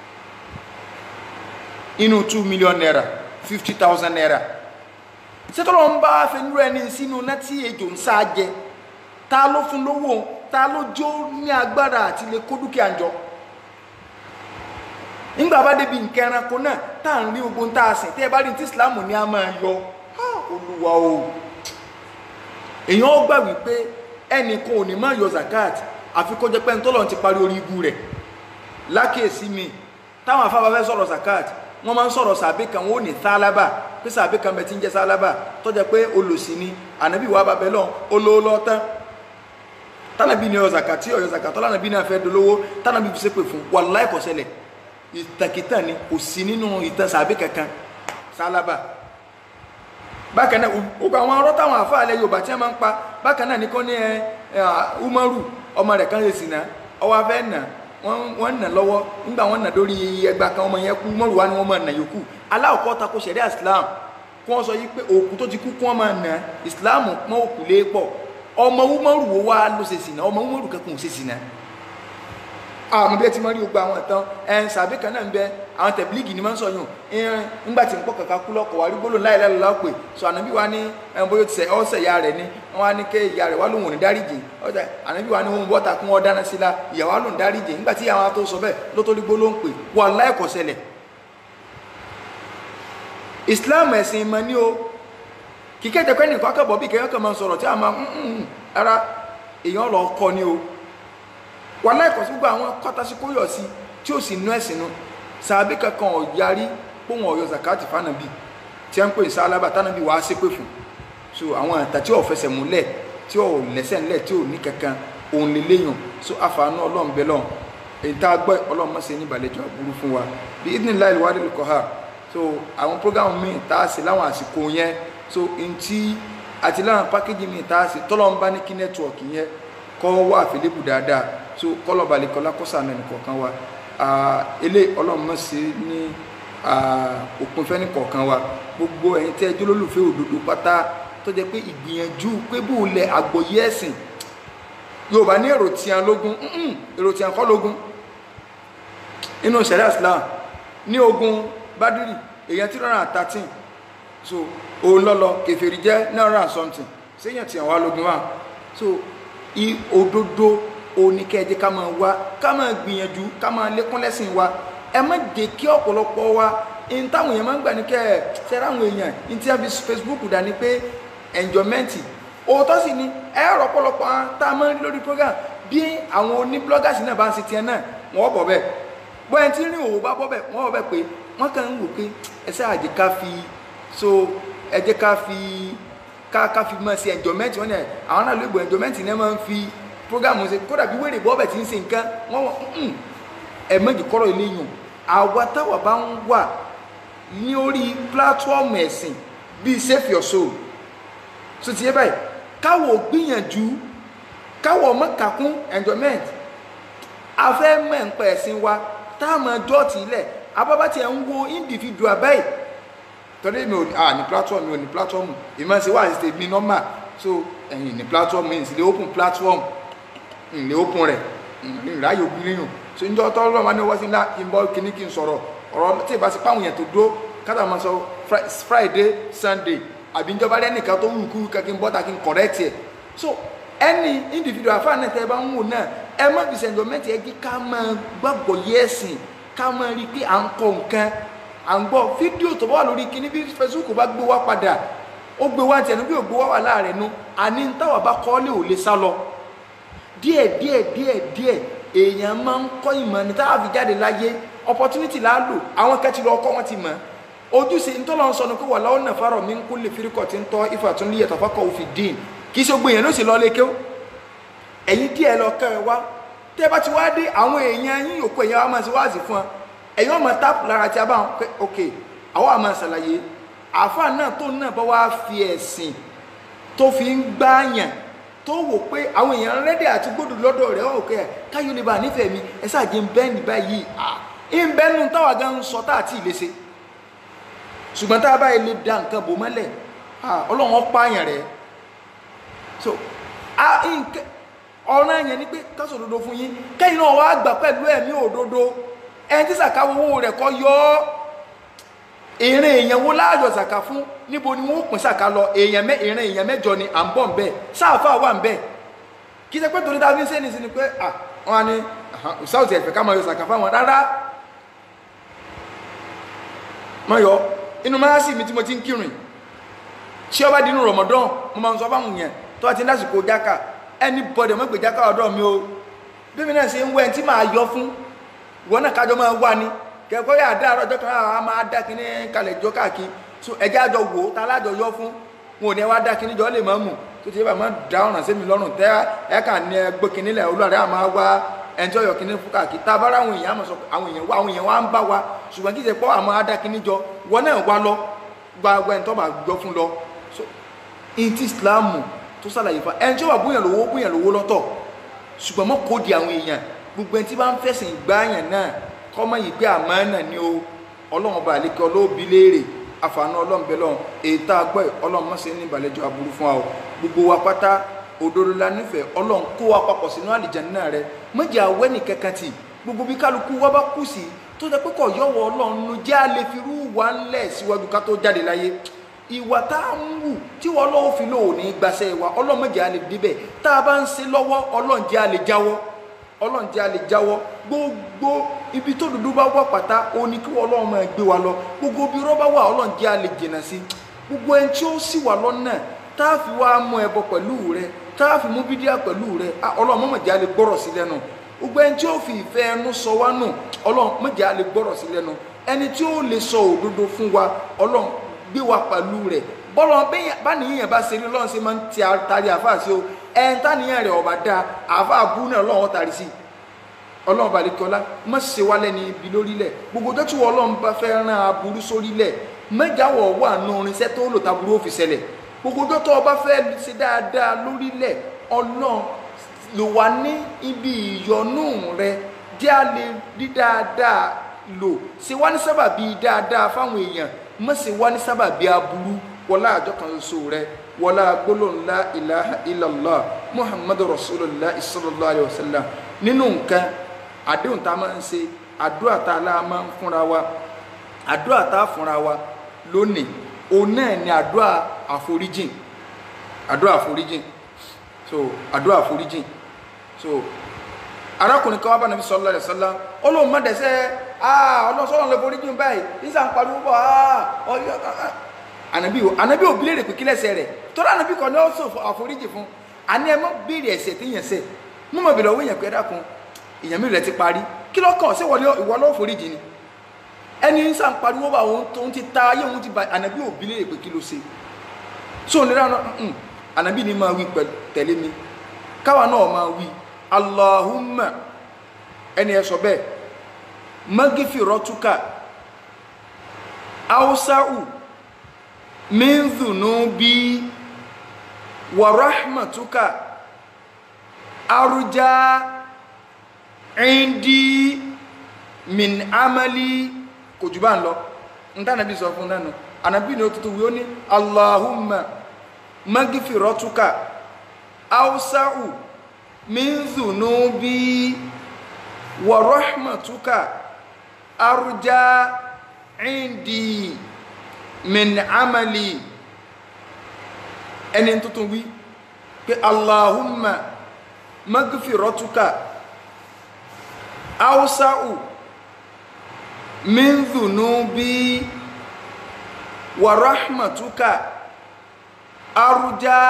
inú two million naira fifty thousand naira sẹ́tọ́lọ́ ń bá fẹ́nurú ẹni sínú náà tí ejò ń sáájẹ ta ló fún lówó ta ló jó ní agbára àti lè kó dúkìá jọ nígbà bá débi nǹkan ẹranko náà tá à ń rí ogun tá a sìn tẹ́ ẹ bá rí tí Islam ní a máa yọ olúwa o èèyàn ó gbà wípé ẹnìkan ò ní máa yọ zakat àfi kó jẹ́ pé ntọ́lọ́run ti parí orí ibu rẹ̀ lákèésí mi táwọn afábá fẹ́ sọ̀rọ̀ zakat wọ́n máa ń sọ̀rọ̀ sàbí kan wọ́n ò ní sálábà pé sàbí kan bẹ̀ tí ń jẹ́ sálábà tó jẹ́ pé olòṣì ni ànábì wà bàbẹ́ lọ́n olóòlọ́ tán tánàbí ni ọ̀yọ́ zakat tí ọ̀yọ́ zakat tọ́lánàbí náà fẹ́ dolówó tánàbí fi ṣépè fún wàláhì kò ṣẹlẹ̀ ìtàkìtàn ni kò sí nínú ìtàn sàbí kankan sálábà bákan náà gbogbo àwọn ọ̀rọ̀ táwọn àfáàlẹ̀ Yorùbá tí wọ́n máa ń pa bákan náà ní kọ́ ní ẹ Umaru ọmọ rẹ̀ kan lè sìn náà ọwọ́ afẹ́ nà wọ́n nà lọ́wọ́ nígbà wọ́n nà lórí ẹgbà kan ọmọ yẹn kú Umaru wa ni wọ́n máa nà yòókù aláwọ̀kọ́ tako ṣẹ̀ríà Islam kí wọ́n sọ yí pé òkú tó ti kú kí wọ́n máa nà Islam pọ́n òkú lé pọ̀ ọmọ Umaru wo wá ló ṣe sìn náà ọmọ Umaru kankan ò ṣe sìn náà àwọn bí ẹ ti máa rí gbogbo àwọn ìtàn ẹn sàbí kan náà ń bẹ àwọn tẹ̀blígì ni máa ń sọ yùn ìrìn nígbà tí ń pọ̀ kàkà kú lọ́kọ̀ wá rí gbólóhùn láì láì lọ́wọ́ pé sọ ànábì wa ní ẹn bóyá ti sẹ ọ̀sẹ̀ ìyá rẹ̀ ni wọ́n á ní ké ìyá rẹ̀ wá lóhùn ní dáríjì ọjà ànábì wa ní wọn bọ́ta kún wọn dáná sí la ìyá wa lóhùn dáríjì nígbà tí àwọn tó sọ bẹ́ẹ̀ ló tó rí gbólóhùn pé wà láì kò ṣẹlẹ̀ Islam ẹ̀sìn ìmọ̀ ní o kíkẹ́ jẹ́ pé nìkan akẹ́bọ̀ bí kẹ́yọ́ kan máa sọ̀rọ̀ tí a máa ń ara èèyàn lọ kọ́ ni o wà láìkọ̀ sí gbogbo àwọn kọ́tàsí kó yọ̀ sí tí ó sì nú ẹ̀sìn nu sàbí kankan ọ̀yarí póhùn ọ̀yọ́ zakati fánàbí tí a ń pè sálábà tánàbí wàá ṣépè fún so àwọn àtà tí ò fẹsẹ̀ múlẹ̀ tí ò lẹ́sẹ̀ ńlẹ̀ tí ò ní kankan òun lè léyàn so àfààní ọlọ́run bẹ́ẹ̀ lọ́n èyí tá a gbọ́ ọlọ́run mọ̀sẹ̀ ní ìbàlẹ̀jọ́ àbúrú fún wa bí idin láì wá lè kọ́ ha so àwọn program míì tá a ṣe láwọn àsìkò yẹn so ntí àti láwọn pákéjì míì tá a ṣe tọ́lọ́run bá ní kí nẹ́tíwọ̀kì yẹn kọ́ wà àfẹ́lẹ́bù dáadáa so kọ́lọ̀ balẹ̀ kọ́lá kọ́sà mẹ́rin kọ̀ọ̀kan wa ilé ọlọ́run mọ̀sẹ̀ ní òpin fẹ́ni kọ̀ọ̀kan wa gbogbo ẹ̀yin tẹ́ ẹjọ́ lólùfẹ́ òdodo pátá tó jẹ́ pé ìgbìyànjú pé bóòlẹ̀ àgbọ́yé ẹ̀sìn Yorùbá ní èrò tí a lógún èrò tí a kọ́ lógún inú ṣẹ̀ríà Islam ní ogun Bádírì èyàn tí rọrùn thirteen so òun lọ́lọ́ kèfèrí jẹ́ nine hundred and something séyàn tí àwọn alógun wà so òdodo oníkẹ́ẹ̀jẹ́ ká máa wá ká máa gbìyànjú ká máa lékún lẹ́sìn wa ẹ má jẹ́ kí ọ̀pọ̀lọpọ̀ wa in táwọn èèyàn máa ń gbà ní kẹ́ ẹ̀ ṣẹ́ra àwọn èèyàn in tí a fi Facebook dà ní pé enjoyment òótọ́ sì ni ẹ̀rọ ọ̀pọ̀lọpọ̀ tá a máa ń rí lórí program bí àwọn oní bloggers náà bá ń ṣe tiẹ̀ náà wọ́n bọ̀ bẹ́ẹ̀ bóyá tí rìn òwò bá bọ́ bẹ́ẹ̀ wọ́n bọ̀ bẹ́ẹ̀ pé wọ́n kàn ń wò pé ẹsẹ̀ àjẹ́ ká fi so ẹ jẹ́ ká fi ká ká fi máa ṣe enjoyment wọn yẹn àwọn náà ló gbọ́ enjoyment náà máa ń fi program ṣe kódà bí wèrè bọ́ bẹ́ẹ̀ ti ń ṣe nǹkan wọ́n wọ́n ẹ̀ méjì kọ́rọ̀ ilé yùn àwa táwa bá ń wà ní orí platform ẹ̀sìn bíi save your soul so ti yé báyìí káwọ̀ gbìyànjú káwọ̀ mọ́kàkún enjoyment afẹ́ mẹ́ǹpẹ̀ ẹ̀sìn wa táàmù ọjọ́ tí ilẹ̀ abábá tí ẹ̀ ń wo individual báyìí tọ́lé mi ò ní platform mi ò ní platform ìmọ̀ sí wà sí mi normal so ẹ̀yìn ní platform mi sì lè open platform lè open rẹ̀ ìráyè ògùn níyàn so ń jọ tọ́lọ́ wọn ni wọ́n sí ńlá kí n bọ́ kíní kí n sọ̀rọ̀ ọ̀rọ̀ tí ìbá sí páwọn yẹn tó dó kátà máa sọ Friday Sunday àbí ìjọba rẹ nìkan tó wù kú kí n bọ́ta kí n correct ẹ̀ so any individual afáàní tẹ́ bá ń wò náà ẹ má fi sẹ̀ńdọ̀mẹ́tì ẹ kí ká máa gbàgbọ́ yẹ́sìn ká máa rí i pé à ń kọ nǹkan à ń gbọ́ fídíò tó bá wà lórí kíní bí Facebook bá gbé wá padà ó gbé wá tiẹ̀ ní bí ò gbé wá wà láàrin nu àní táwa bá kọ́ lé ò lè sá lọ díẹ̀ díẹ̀ díẹ̀ díẹ̀ èèyàn máa ń kọ́ ìmọ̀ ní táwa fi jáde láyé opportunity là á lò àwọn kẹ́tì lọ kọ́ wọn ti mọ̀ ojúṣe ntọ́lọ́ ń sọ ní kó wà láwọn náà fárọ̀ mi ń kó lè firikọ̀ tí ń tọ́ ifá tún lè yẹtọ̀ fọ́kọ̀ òfin dín kì í ṣe gbìyànjú ló sì lọ lékè ó ẹ̀yin díẹ̀ lọ kẹ́ ẹ wá tẹ́ bá ti wá dé àwọn èèyàn yín yòókù èèyàn wa máa ṣe wáàsí fún wa ẹ̀yin ọmọ táàpù lára tí a bá wọn pé ok àwọn àmọ́ ṣàlàyé àáfà náà tó náà bá wá fi ẹ̀sìn tó fi ń gbáàyàn tó wò pé àwọn èèyàn rẹ́dẹ̀ àti gbódò lọ́dọ̀ rẹ̀ ọ̀ kẹ́ ẹ̀ káyọ̀ lè bá nífẹ̀ẹ́ mi ẹ̀ sáàjì ń bẹ́ẹ̀ ní báyìí ń bẹ́ẹ̀ nù táwa gan ń sọ tá àti ìlẹ́sẹ̀ ṣùgbọ́n tá a bá ilé da nǹkan bò mọ́lẹ̀ ọlọ́run ọ̀pá àyàn rẹ̀ so ọ̀ràn yẹn ni pé kásò òdodo fún yín kẹ́yìn náà wá gbà pẹ̀lú ẹ̀mí òdodo ẹni tí sàká owó rẹ̀ kọ́ yọ ọ́ ìrìn èèyàn wo láàyò sàká fún níbo ni wọ́n pín sàká lọ ìrìn èèyàn mẹ́jọ ni à ń bọ̀ ń bẹ̀ sáàfà wà ń bẹ̀ kí ṣe pé torí tá a fi ń sẹ́ni sí ni pé wọ́n á ní sáùtì ẹ̀fẹ̀ ká máa yọ sàká fáwọn rárá mọ́ yọ inú máa sì mi tí mo ti ń kírun ṣé ọba dínú Ramadan mo máa ń sọ fáwọn yẹn tó bá ti ń dásìkò jáka anybody ọmọ ìgbè jáka ọ̀dọ̀ mi o bí mi náà ṣe ń wẹ́ ẹni tí màá yọ fún ìwọ náà kájọ máa wà ní kẹ́kọ̀ọ́ yà dá àrọ́jọ́ kan á máa dá kíní kalẹ̀ jọ káàkiri so ẹjẹ́ àjọ wò ó ta alájọ yọ fún wọn ò ní wá dá kíní jọ lè máa mú tó ti yẹ bá máa dá ọ̀ràn sí mi lọ́rùn tẹ́ ẹ kà ní ẹgbẹ́ kíní lẹ̀ olúwarẹ̀ á máa wá ẹnjọ́ yọ kíní fún káàkiri tá a bá rá àwọn èèyàn àmọ̀ sọ àwọn èèyàn wá àwọn èèyàn wá ń bá wa ṣùgbọ́n kí ṣe pọ́ àmọ́ adá kíní jọ wọn náà wá lọ gba ẹgbẹ́ ẹni tó bá gbọ́ fún lọ so ìtì Ìsìláàmù tó sàlàyé fa ẹni tí ó wà búyàn lówó búyàn lówó lọ́tọ̀ ṣùgbọ́n mọ́ kó di àwọn èèyàn gbogbo ẹni tí bá ń fẹ̀sìn ìgbáyàn náà kọ́ mọ́ yìí pé àmọ́ náà ni ó ọlọ́run ọba àlékẹ́ olóòbí léèrè àfààní ọlọ́run bẹ́ẹ̀ lọ́run èyí tá a gbọ́ ọlọ́run mọ́ sí ní ìbàlẹ́jọ́ aburú fún wa o gbogbo wa pátá òdodo la nífẹ̀ẹ́ ọlọ́run kó wa papọ̀ sínú àlìjánnà rẹ mọ́jà awẹ́ nìkankan tì gbogbo bí kálukú wa bá kù sí tó jẹ́ pé kọ̀ yọ̀wọ̀ ọlọ́run nu jẹ́ àlè fi rú wa ńlẹ̀ síwájú ká tó jáde láyé ìwà tá a ń wù tí wọ́n lọ́wọ́ fi lóò ní gbàṣẹ́ wa ọlọ́run mọ́jà àlè débẹ̀ tá a bá ń ṣe lọ́wọ́ ọlọ́run jẹ́ àlè jáwọ́ ọlọ́run jẹ́ àlè jáwọ́ gbogbo ibi tó dúdú bá wà pátá ó ní kí ọlọ́run máa gbé wa lọ gbogbo ibi rọ́bà wà ọlọ́run jẹ́ àlè jìnnà sí gbogbo ẹni tí ó sì wà lọ́nà tá a fi wá mú ẹbọ pẹ̀lú rẹ tá a fi mú bídíà pẹ̀lú rẹ ọlọ́run mọ̀mọ̀já lè gbọ́rọ̀ sí lẹ́nu gbogbo ẹni tí ó fi ìfẹ́ ẹnu sọ wá nù ọlọ́run mọ̀já lè gbọ́rọ̀ sí lẹ́nu ẹni tí ó lè sọ òdodo fún wa ọlọ́run gbé wa pẹ̀lú rẹ bọ́lọ̀ báníyàn bá ṣe rí ọlọ́run ṣe máa ń ti tari àfáà sí o ẹni táníyàn rẹ̀ ọ̀bà dáa àfáà bú náà ọlọ́run tari sí ọlọ́run balẹ̀kọ́lá má ṣe wá lẹ́ni ibi lórílẹ̀ gbogbo tó tí wọ́n ọlọ́run bá fẹ́ rán aburú sórílẹ̀ mẹ́jáwọ̀ wà nù irinṣẹ́ tó lò taburú ó fi ṣẹlẹ̀ gbogbo tó tọ́ ọba fẹ́ ṣe dáadáa lórílẹ̀ ọlọ́run lò wá ní ibi ìyọnú rẹ jẹ́ a lè rí dáadáa lò ṣe wá ní sábàbí dáadáa fáwọn èèyàn má ṣe wá ní sábàbí aburú wọlá àjọ kan ṣoṣo rẹ wọlá gbólóhùn la ilaha illallah muhammadu rasulullah sallallahu alaihi wasallam nínú nǹkan àdéhùn tá a máa ń ṣe àdúrà tá a lá máa ń fúnra wa àdúrà tá a fúnra wa lónìí òun náà ni àdúrà àforíjìn àdúrà àforíjìn so àdúrà àforíjìn so arákùnrin kan wá bá nàbí sallallahu alaihi wasallam olóhùn mọ́dẹ̀sẹ́ ah ọlọ́sọ́rọ̀ lè foríjìn báyìí nísà ń pariwo bọ̀ ah ọyọ́ ànàbí ànàbí ò bílẹ̀ rẹ̀ pé kílẹ̀sẹ̀ rẹ̀ tọ́lá ànàbí kan ní ó sọ àforíjìn fún àní ẹ mọ́ béèrè ẹ̀ṣẹ̀ tí yẹn ṣẹ̀ mú mọ̀ bèèrè owó yẹn pé dákun èèyàn mi rẹ̀ ti parí kí lọ́kàn sí ìwọ lọ́wọ́ foríjìn ni ẹni ń sàn pariwo bá òun tó ń ti ta ayé òun ti ba ànàbí ò bílẹ̀ rẹ̀ pé kí ló ṣe so nira náà ànàbí ni máa wí tẹ̀lé mi káwa náà máa wí Allahumma ẹni ẹ sọ bẹ́ẹ̀ magfiratuka awsa'u min dhunubi wa rahmatuka arja indi min amali kò jù bá ń lọ nta nàbí sọ fún nánu ànàbí ni ó tuntun wí ó ní Allahumma magfiratuka awsa'u min dhunubi wa rahmatuka arja indi min amali ẹni tuntun wí pé Allahumma magfiratuka awsa'u min dhunubi wa rahmatuka arja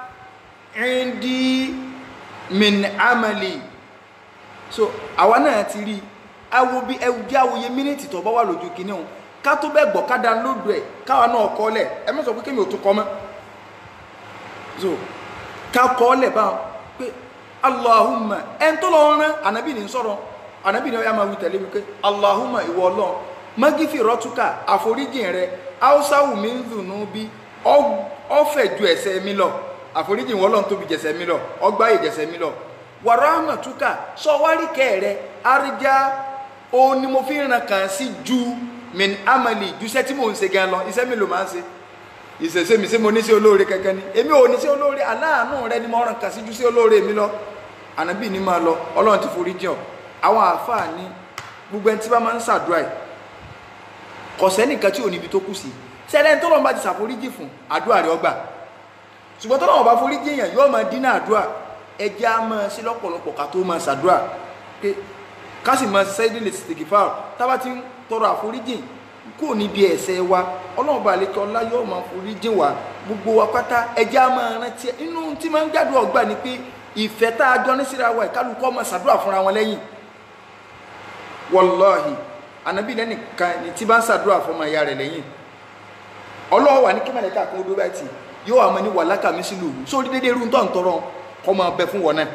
indi min amali so àwa náà ti rí awo bí ẹwù bí awoye mínítì tó bá wà lójú kìíní o ká tó bẹ́ẹ̀ gbọ́ ká download ẹ̀ káwa náà kọ́ lẹ̀ ẹ mọ́ sọ pé kémi ò tún kọ́ mọ́ so ká kọ́ lẹ̀ bá pé Allahumma ẹn tó lọ rán ànábì ní sọ̀rọ̀ ànábì ní ọ̀yá máa wí tẹ̀lé mi pé Allahumma ìwọ ọlọ́run magfiratuka àforíjìn rẹ awsa'u min dhunubi ọ̀fẹ́ ju ẹ̀ṣẹ̀ mi lọ àforíjìn wọ́n lọ́n tóbi jẹ̀ṣẹ̀ mi lọ ọgbà ìjẹ̀ṣẹ̀ mi lọ wa rahmatuka sọ wárí kẹ́ẹ̀rẹ́ arja o ni mo fi ràn kàn sí ju min amali ju iṣẹ́ tí mò ń ṣe gan lọ iṣẹ́ mi ló máa ń ṣe ìṣẹ̀ṣẹ̀ mi ṣe mo ní sí olóore kankan ni èmi ò ní sí olóore aláàánú rẹ ni mo ràn kàn sí ju sí olóore mi lọ ànábì ní máa lọ ọlọ́run ti forí jìn ọ́ àwọn àáfàá ní gbogbo ẹni tí bá máa ń ṣàdúrà ẹ̀ kọ̀sẹ́ nìkan tí ò níbi tó kù sí sẹ́lẹ̀ tó lọ́n bá ti ṣàforíjì fún àdúrà rẹ̀ ọgbà ṣùgbọ́n tó lọ́n bá foríjì èèyàn yóò máa dínà àdúrà ẹjẹ́ á máa sí lọ́pọ̀lọpọ̀ ká tó máa ṣàdúrà pé ká sì máa ṣiṣẹ́ ìdílé sìtìgìfà tábà ti ń tọrọ àforíjì kò níbi ẹ̀ṣẹ̀ wa ọlọ́run bá lè kọ́ ọlá yóò máa foríjì wa gbogbo wa pátá ẹjẹ́ á máa rántí inú tí máa ń gbàdúrà ọgbà ni pé ìfẹ́ tá a jọ ní síra wa ìkálukọ́ máa ṣàdúrà fúnra wọn lẹ́yìn wallahi anabi lẹ́nìkan ni tí bá ń ṣàdúrà fọmọ ìyá rẹ̀ lẹ́yìn ọlọ́wọ́ wà ní kí mẹ́lẹ̀ká kan odó báyìí yóò àmọ́ ní wàlákà mí sílùú sórí dédé irú tó ń tọrọ kọ́ máa bẹ fún wọn náà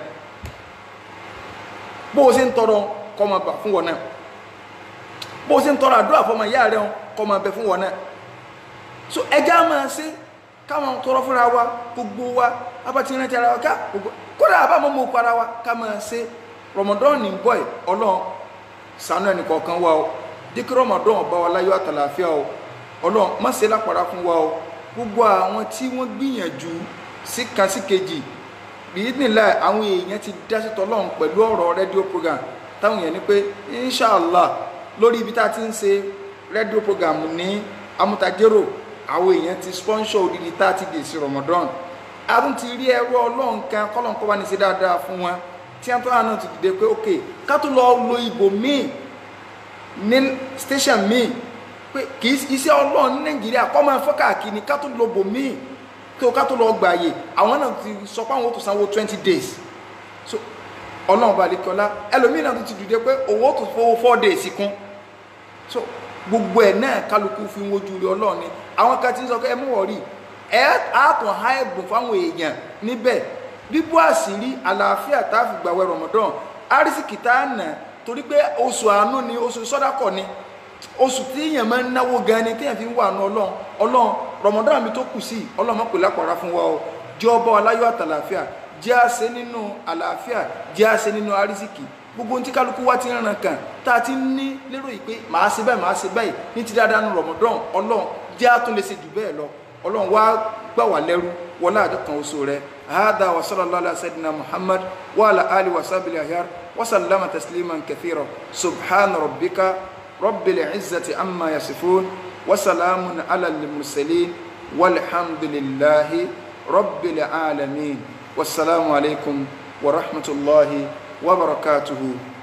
bó o ṣe ń tọrọ kọ́ máa bà fún wọn náà bó o ṣe ń tọrọ àdúrà fọmọ ìyá rẹ̀ kọ́ máa bẹ fún wọn náà so ẹja máa ṣe káwọn tọrọ fúnra wa gbogbo wa abati rántí ara wa ká kódà àbámọ́ mọ́ òkú ara wa ká máa ṣe Ramadan ní bọ́ ẹ̀ ọlọ́run ṣàánú ẹnì kọ̀ọ̀kan wa o díkì Ramadan ọba wa láyọ̀ àtàlàáfíà o ọlọ́run má ṣe lápàrá fún wa o gbogbo àwọn tí wọ́n gbìyànjú sí kan sí kejì bíi nílá àwọn èèyàn ti dá sí tọ́lọ́run pẹ̀lú ọ̀rọ̀ rédíò program táwọn èèyàn ní pé inshallah lórí ibi tá a ti ń ṣe rédíò program ní amútajérò àwọn èèyàn ti sponsor odidi thirty days Ramadan a tún ti rí ẹrú ọlọ́run kan kọ́lọ́n kọ́ bá ní ṣe dáadáa fún wọn tí wọ́n tó hàn náà ti dìde pé ok ká tó lọ lo ìbò míì ní station míì pé kì í iṣẹ́ Ọlọ́run ní Nàìjíríà kọ́ máa fọ́ káàkiri ká tó lọ bòmíì tó ká tó lọ gbààyè àwọn náà ti sọ pé àwọn ó tó sanwó twenty days so Ọlọ́run bá lè kí ọlá ẹlòmíì náà tó ti dìde pé owó tó fowó four days kún so gbogbo ẹ̀ náà kálukú fi ń wojú rí Ọlọ́run ni àwọn kan ti ń sọ pé ẹ mú wọ̀rí ẹ àtún ha ẹ̀bùn fáwọn èèyàn níbẹ̀ bíbú àṣírí àlàáfíà tá a fi gbàwẹ̀ Ramadan arísìkì tá a nà torí pé oṣù àánú ni oṣù sọ́dákọ̀ ni oṣù tí èèyàn máa ń náwó gan ni téèyàn fi ń wà nù Ọlọ́run Ọlọ́run Ramadan mi tó kù sí Ọlọ́run mọ̀ pé lápàrà fún wa o jẹ́ ọba aláyọ̀ àtàlàáfíà jẹ́ àṣẹ nínú àlàáfíà jẹ́ àṣẹ nínú arísìkì gbogbo ohun tí kálukú wá ti ń ràn kàn tá a ti ní lérò yìí pé màá ṣe báyìí màá ṣe báyìí ní ti dáadáa nù Ramadan Ọlọ́run jẹ́ àtún lè ṣe jù bẹ́ẹ̀ lọ Ọlọ́run wá gbà wá lẹ́rú wọlé àjọ kan oṣù rẹ̀ hada wa sallallahu ala sayyidina Muhammad wa ala ali wa sahbihi ahyar wa sallama tasliman kathira subhana rabbika rabbil izzati amma yasifun wa salamun ala al mursalin walhamdulillahi rabbil alamin wassalamu alaikum wa rahmatullahi wa barakatuhu.